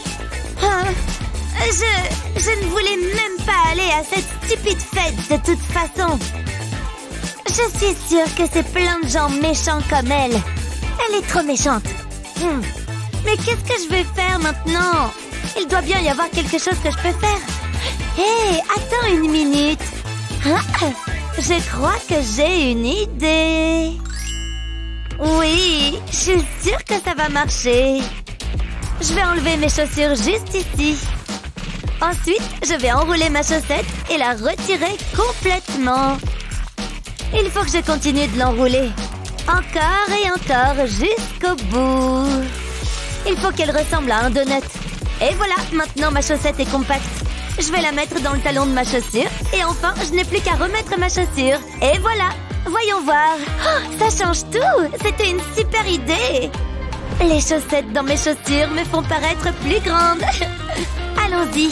Je ne voulais même pas aller à cette stupide fête de toute façon. Je suis sûre que c'est plein de gens méchants comme elle. Elle est trop méchante. Mais qu'est-ce que je vais faire maintenant? Il doit bien y avoir quelque chose que je peux faire. Hé, attends une minute. Je crois que j'ai une idée. Oui, je suis sûre que ça va marcher. Je vais enlever mes chaussures juste ici. Ensuite, je vais enrouler ma chaussette et la retirer complètement. Il faut que je continue de l'enrouler. Encore et encore jusqu'au bout. Il faut qu'elle ressemble à un donut. Et voilà, maintenant ma chaussette est compacte. Je vais la mettre dans le talon de ma chaussure. Et enfin, je n'ai plus qu'à remettre ma chaussure. Et voilà, voyons voir. Oh, ça change tout. C'était une super idée. Les chaussettes dans mes chaussures me font paraître plus grande. Allons-y.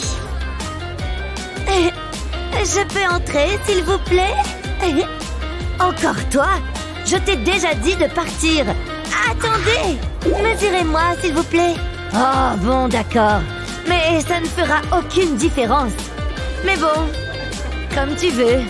Je peux entrer, s'il vous plaît? Encore toi? Je t'ai déjà dit de partir. Attendez! Mesurez-moi, s'il vous plaît. Oh, bon, d'accord. Mais ça ne fera aucune différence. Mais bon, comme tu veux.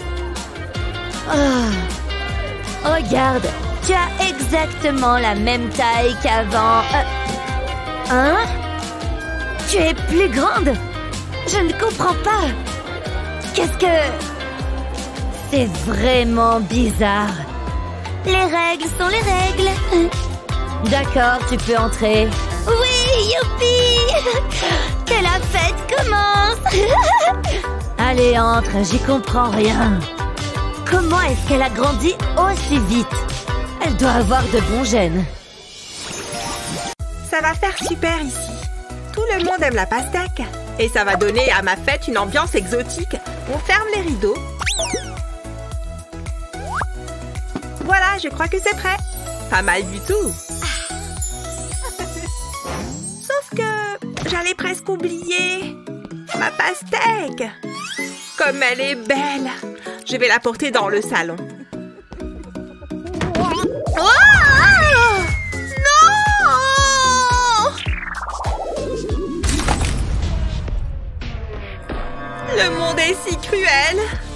Oh. Regarde, tu as exactement la même taille qu'avant. Hein? Tu es plus grande? Je ne comprends pas. Qu'est-ce que... C'est vraiment bizarre. Les règles sont les règles. D'accord, tu peux entrer. Oui, youpi! Que la fête commence! Allez, entre, j'y comprends rien. Comment est-ce qu'elle a grandi aussi vite? Elle doit avoir de bons gènes. Ça va faire super ici. Tout le monde aime la pastèque. Et ça va donner à ma fête une ambiance exotique. On ferme les rideaux. Voilà, je crois que c'est prêt. Pas mal du tout. Sauf que j'allais presque oublier ma pastèque. Comme elle est belle. Je vais la porter dans le salon. Oh! Non! Le monde est si cruel.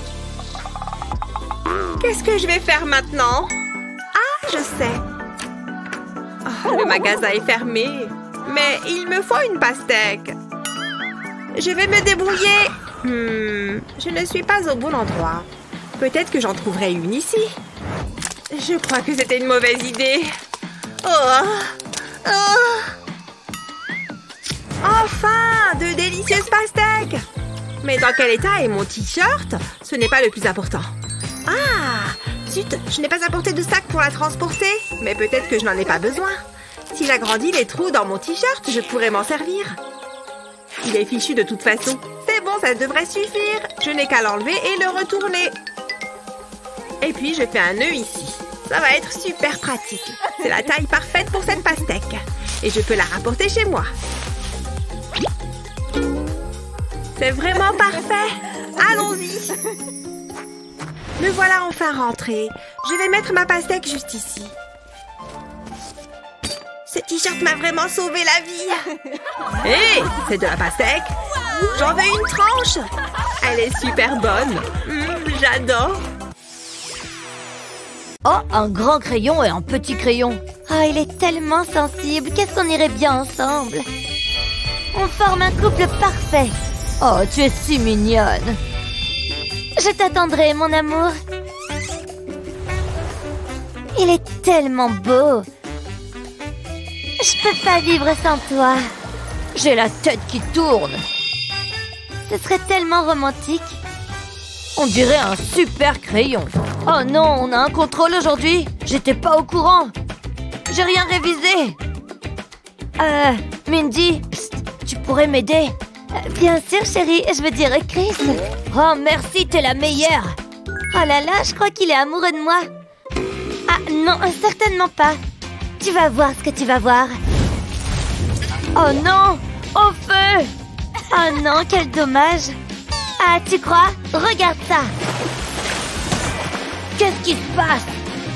Qu'est-ce que je vais faire maintenant? Ah, je sais. Oh, le magasin est fermé. Mais il me faut une pastèque. Je vais me débrouiller. Je ne suis pas au bon endroit. Peut-être que j'en trouverai une ici. Je crois que c'était une mauvaise idée. Enfin, de délicieuses pastèques. Mais dans quel état est mon t-shirt? Ce n'est pas le plus important. Ah, zut, je n'ai pas apporté de sac pour la transporter. Mais peut-être que je n'en ai pas besoin. Si j'agrandis les trous dans mon t-shirt, je pourrais m'en servir. Il est fichu de toute façon. C'est bon, ça devrait suffire. Je n'ai qu'à l'enlever et le retourner. Et puis, je fais un nœud ici. Ça va être super pratique. C'est la taille parfaite pour cette pastèque. Et je peux la rapporter chez moi. C'est vraiment parfait. Allons-y. Me voilà enfin rentrée. Je vais mettre ma pastèque juste ici. Ce t-shirt m'a vraiment sauvé la vie. Hé, c'est de la pastèque. J'en veux une tranche. Elle est super bonne. J'adore. Oh, un grand crayon et un petit crayon. Oh, il est tellement sensible. Qu'est-ce qu'on irait bien ensemble? On forme un couple parfait. Oh, tu es si mignonne. Je t'attendrai, mon amour. Il est tellement beau. Je peux pas vivre sans toi. J'ai la tête qui tourne. Ce serait tellement romantique. On dirait un super crayon. Oh non, on a un contrôle aujourd'hui. J'étais pas au courant. J'ai rien révisé. Mindy, psst, tu pourrais m'aider? Bien sûr, chérie, je veux dire Chris. Oh, merci, t'es la meilleure. Oh là là, je crois qu'il est amoureux de moi. Ah non, certainement pas. Tu vas voir ce que tu vas voir. Oh non, au feu. Oh non, quel dommage. Ah, tu crois? Regarde ça. Qu'est-ce qui se passe?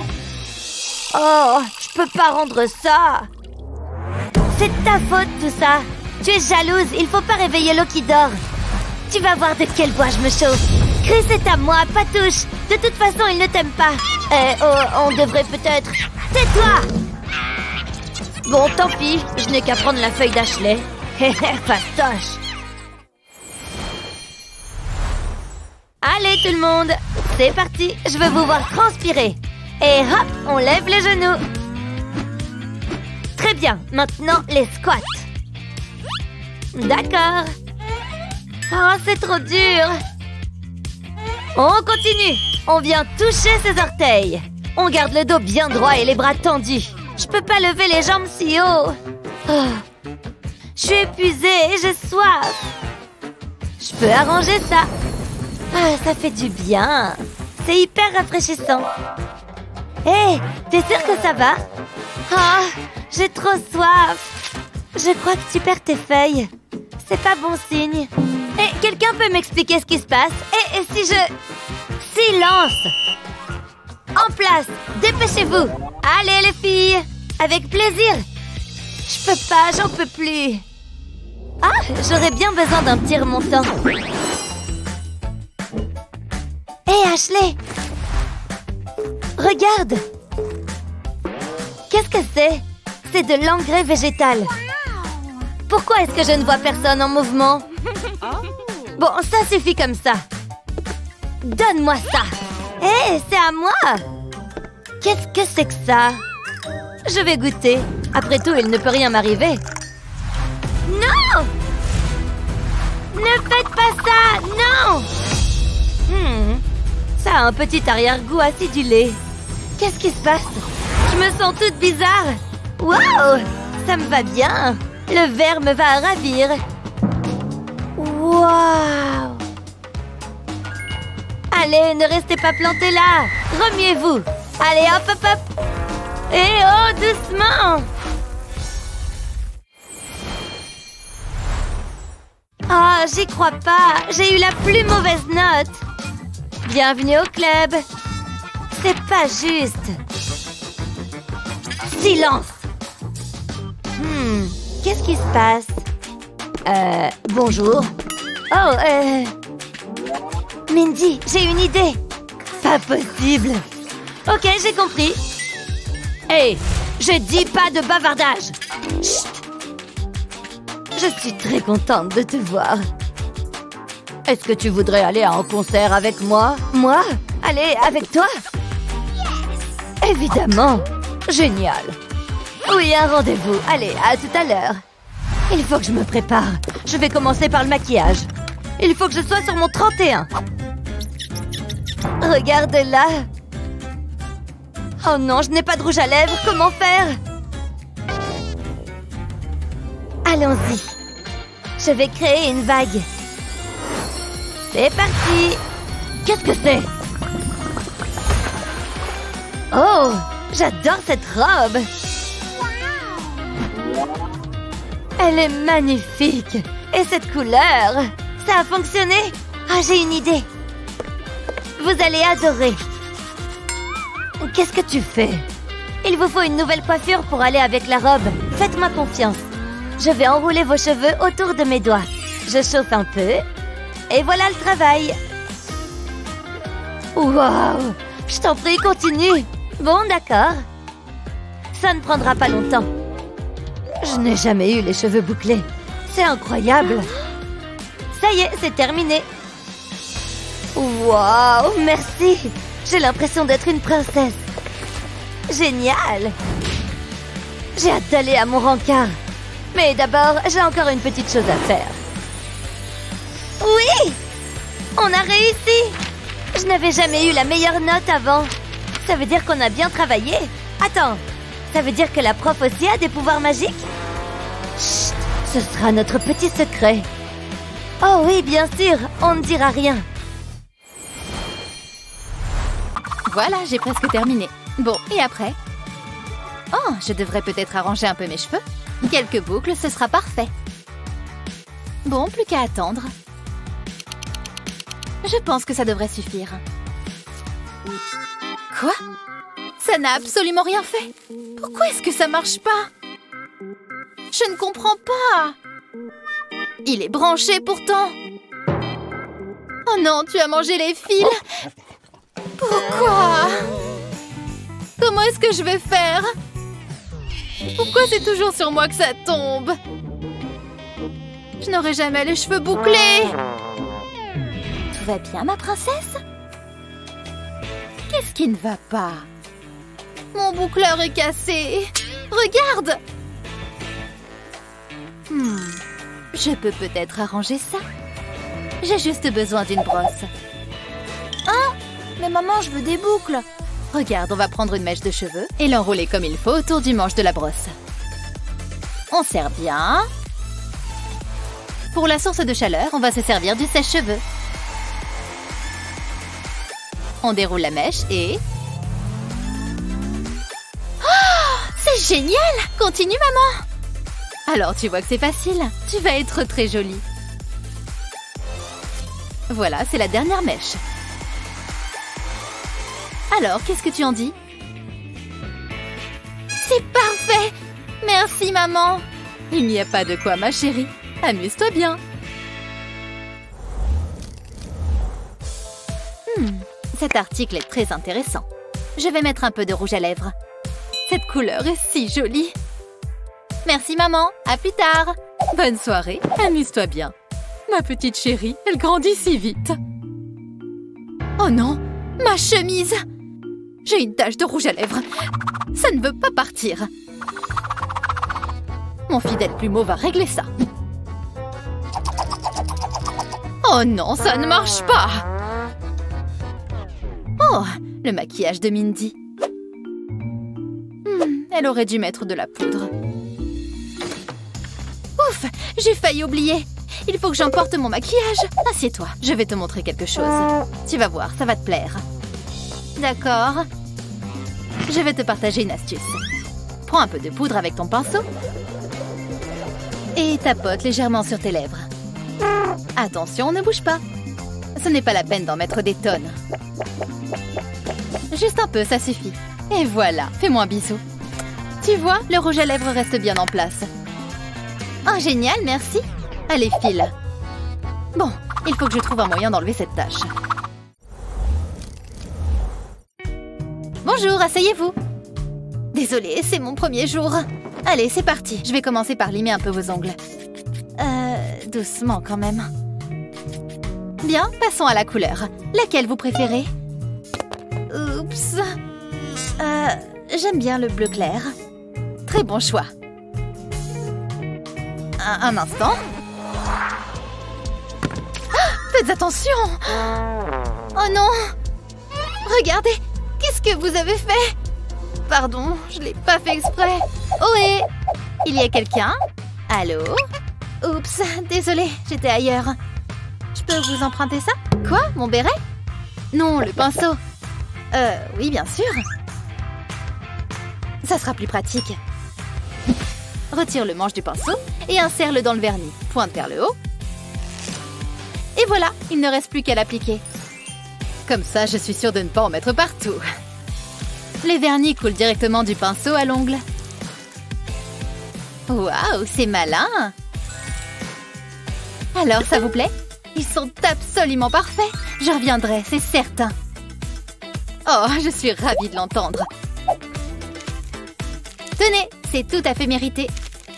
Oh, je peux pas rendre ça. C'est ta faute tout ça. Tu es jalouse, il faut pas réveiller l'eau qui dort. Tu vas voir de quel bois je me chauffe. Chris est à moi, pas touche. De toute façon, il ne t'aime pas. On devrait peut-être... Tais-toi! Bon, tant pis, je n'ai qu'à prendre la feuille d'Ashley. Hé hé, fastoche. Allez tout le monde, c'est parti, je veux vous voir transpirer. Et hop, on lève les genoux. Très bien, maintenant les squats. D'accord. Oh, c'est trop dur. On continue. On vient toucher ses orteils. On garde le dos bien droit et les bras tendus. Je peux pas lever les jambes si haut. Oh. Je suis épuisée et j'ai soif. Je peux arranger ça. Ah, ça fait du bien. C'est hyper rafraîchissant. Hé, t'es sûre que ça va? Ah, j'ai trop soif. Je crois que tu perds tes feuilles. C'est pas bon signe. Et quelqu'un peut m'expliquer ce qui se passe? Et si je... Silence! En place! Dépêchez-vous! Allez les filles! Avec plaisir! Je peux pas, j'en peux plus. Ah, j'aurais bien besoin d'un petit remontant. Hé, Ashley! Regarde! Qu'est-ce que c'est? C'est de l'engrais végétal. Pourquoi est-ce que je ne vois personne en mouvement? Bon, ça suffit comme ça. Donne-moi ça. Hé, c'est à moi. Qu'est-ce que c'est que ça? Je vais goûter. Après tout, il ne peut rien m'arriver. Non! Ne faites pas ça! Non! Ça a un petit arrière-goût acidulé. Qu'est-ce qui se passe? Je me sens toute bizarre. Waouh! Ça me va bien. Le verre me va ravir. Waouh! Allez, ne restez pas plantés là. Remuez-vous. Allez, hop, hop, hop. Et oh, doucement. Ah, j'y crois pas. J'ai eu la plus mauvaise note. Bienvenue au club. C'est pas juste. Silence. Qu'est-ce qui se passe? Bonjour. Oh, Mindy, j'ai une idée. Pas possible. Ok, j'ai compris. Hé, j'ai dit pas de bavardage. Chut. Je suis très contente de te voir. Est-ce que tu voudrais aller à un concert avec moi? Moi? Aller avec toi? Évidemment. Génial. Oui, un rendez-vous. Allez, à tout à l'heure. Il faut que je me prépare. Je vais commencer par le maquillage. Il faut que je sois sur mon 31. Regarde là. Oh non, je n'ai pas de rouge à lèvres. Comment faire? Allons-y. Je vais créer une vague. C'est parti. Qu'est-ce que c'est? Oh, j'adore cette robe. Elle est magnifique. Et cette couleur, ça a fonctionné? Ah, j'ai une idée. Vous allez adorer. Qu'est-ce que tu fais? Il vous faut une nouvelle coiffure pour aller avec la robe. Faites-moi confiance. Je vais enrouler vos cheveux autour de mes doigts. Je chauffe un peu. Et voilà le travail. Waouh! Je t'en prie, continue. Bon, d'accord. Ça ne prendra pas longtemps. Je n'ai jamais eu les cheveux bouclés. C'est incroyable. Ça y est, c'est terminé. Waouh, merci. J'ai l'impression d'être une princesse. Génial. J'ai hâte d'aller à mon rencard. Mais d'abord, j'ai encore une petite chose à faire. Oui! On a réussi! Je n'avais jamais eu la meilleure note avant. Ça veut dire qu'on a bien travaillé. Attends, ça veut dire que la prof aussi a des pouvoirs magiques? Chut, ce sera notre petit secret. Oh oui, bien sûr, on ne dira rien. Voilà, j'ai presque terminé. Bon, et après? Oh, je devrais peut-être arranger un peu mes cheveux. Quelques boucles, ce sera parfait. Bon, plus qu'à attendre. Je pense que ça devrait suffire. Quoi? Ça n'a absolument rien fait. Pourquoi est-ce que ça marche pas? Je ne comprends pas. Il est branché pourtant. Oh non, tu as mangé les fils. Pourquoi? Comment est-ce que je vais faire? Pourquoi c'est toujours sur moi que ça tombe? Je n'aurai jamais les cheveux bouclés. Tout va bien, ma princesse? Qu'est-ce qui ne va pas? Mon boucleur est cassé. Regarde! Je peux peut-être arranger ça. J'ai juste besoin d'une brosse. Hein? Mais maman, je veux des boucles. Regarde, on va prendre une mèche de cheveux et l'enrouler comme il faut autour du manche de la brosse. On serre bien. Pour la source de chaleur, on va se servir du sèche-cheveux. On déroule la mèche et... Oh, c'est génial! Continue, maman! Alors, tu vois que c'est facile. Tu vas être très jolie. Voilà, c'est la dernière mèche. Alors, qu'est-ce que tu en dis? C'est parfait! Merci, maman! Il n'y a pas de quoi, ma chérie. Amuse-toi bien. Cet article est très intéressant. Je vais mettre un peu de rouge à lèvres. Cette couleur est si jolie. Merci, maman. À plus tard. Bonne soirée. Amuse-toi bien. Ma petite chérie, elle grandit si vite. Oh non! Ma chemise! J'ai une tache de rouge à lèvres. Ça ne veut pas partir. Mon fidèle plumeau va régler ça. Oh non, ça ne marche pas! Oh, le maquillage de Mindy. Elle aurait dû mettre de la poudre. Ouf, j'ai failli oublier. Il faut que j'emporte mon maquillage. Assieds-toi, je vais te montrer quelque chose. Tu vas voir, ça va te plaire. D'accord. Je vais te partager une astuce. Prends un peu de poudre avec ton pinceau et tapote légèrement sur tes lèvres. Attention, ne bouge pas. Ce n'est pas la peine d'en mettre des tonnes. Juste un peu, ça suffit. Et voilà, fais-moi un bisou. Tu vois, le rouge à lèvres reste bien en place. Oh, génial, merci. Allez, file. Bon, il faut que je trouve un moyen d'enlever cette tache. Bonjour, asseyez-vous. Désolée, c'est mon premier jour. Allez, c'est parti. Je vais commencer par limer un peu vos ongles. Doucement quand même. Bien, passons à la couleur. Laquelle vous préférez? Oups. J'aime bien le bleu clair. Très bon choix. Un instant. Ah, faites attention! Oh non! Regardez! Qu'est-ce que vous avez fait? Pardon, je l'ai pas fait exprès. Ohé! Il y a quelqu'un? Allô? Oups, désolée, j'étais ailleurs. Je peux vous emprunter ça? Quoi? Mon béret? Non, le pinceau. Oui, bien sûr. Ça sera plus pratique. Retire le manche du pinceau et insère-le dans le vernis. Pointe vers le haut. Et voilà, il ne reste plus qu'à l'appliquer. Comme ça, je suis sûre de ne pas en mettre partout. Le vernis coule directement du pinceau à l'ongle. Waouh, c'est malin! Alors, ça vous plaît? Ils sont absolument parfaits. Je reviendrai, c'est certain. Oh, je suis ravie de l'entendre. Tenez, c'est tout à fait mérité.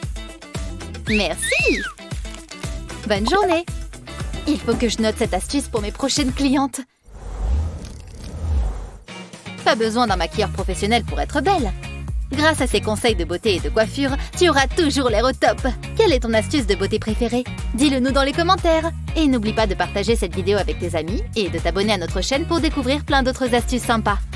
Merci. Bonne journée. Il faut que je note cette astuce pour mes prochaines clientes. Pas besoin d'un maquilleur professionnel pour être belle. Grâce à ces conseils de beauté et de coiffure, tu auras toujours l'air au top. Quelle est ton astuce de beauté préférée? Dis-le nous dans les commentaires. Et n'oublie pas de partager cette vidéo avec tes amis et de t'abonner à notre chaîne pour découvrir plein d'autres astuces sympas.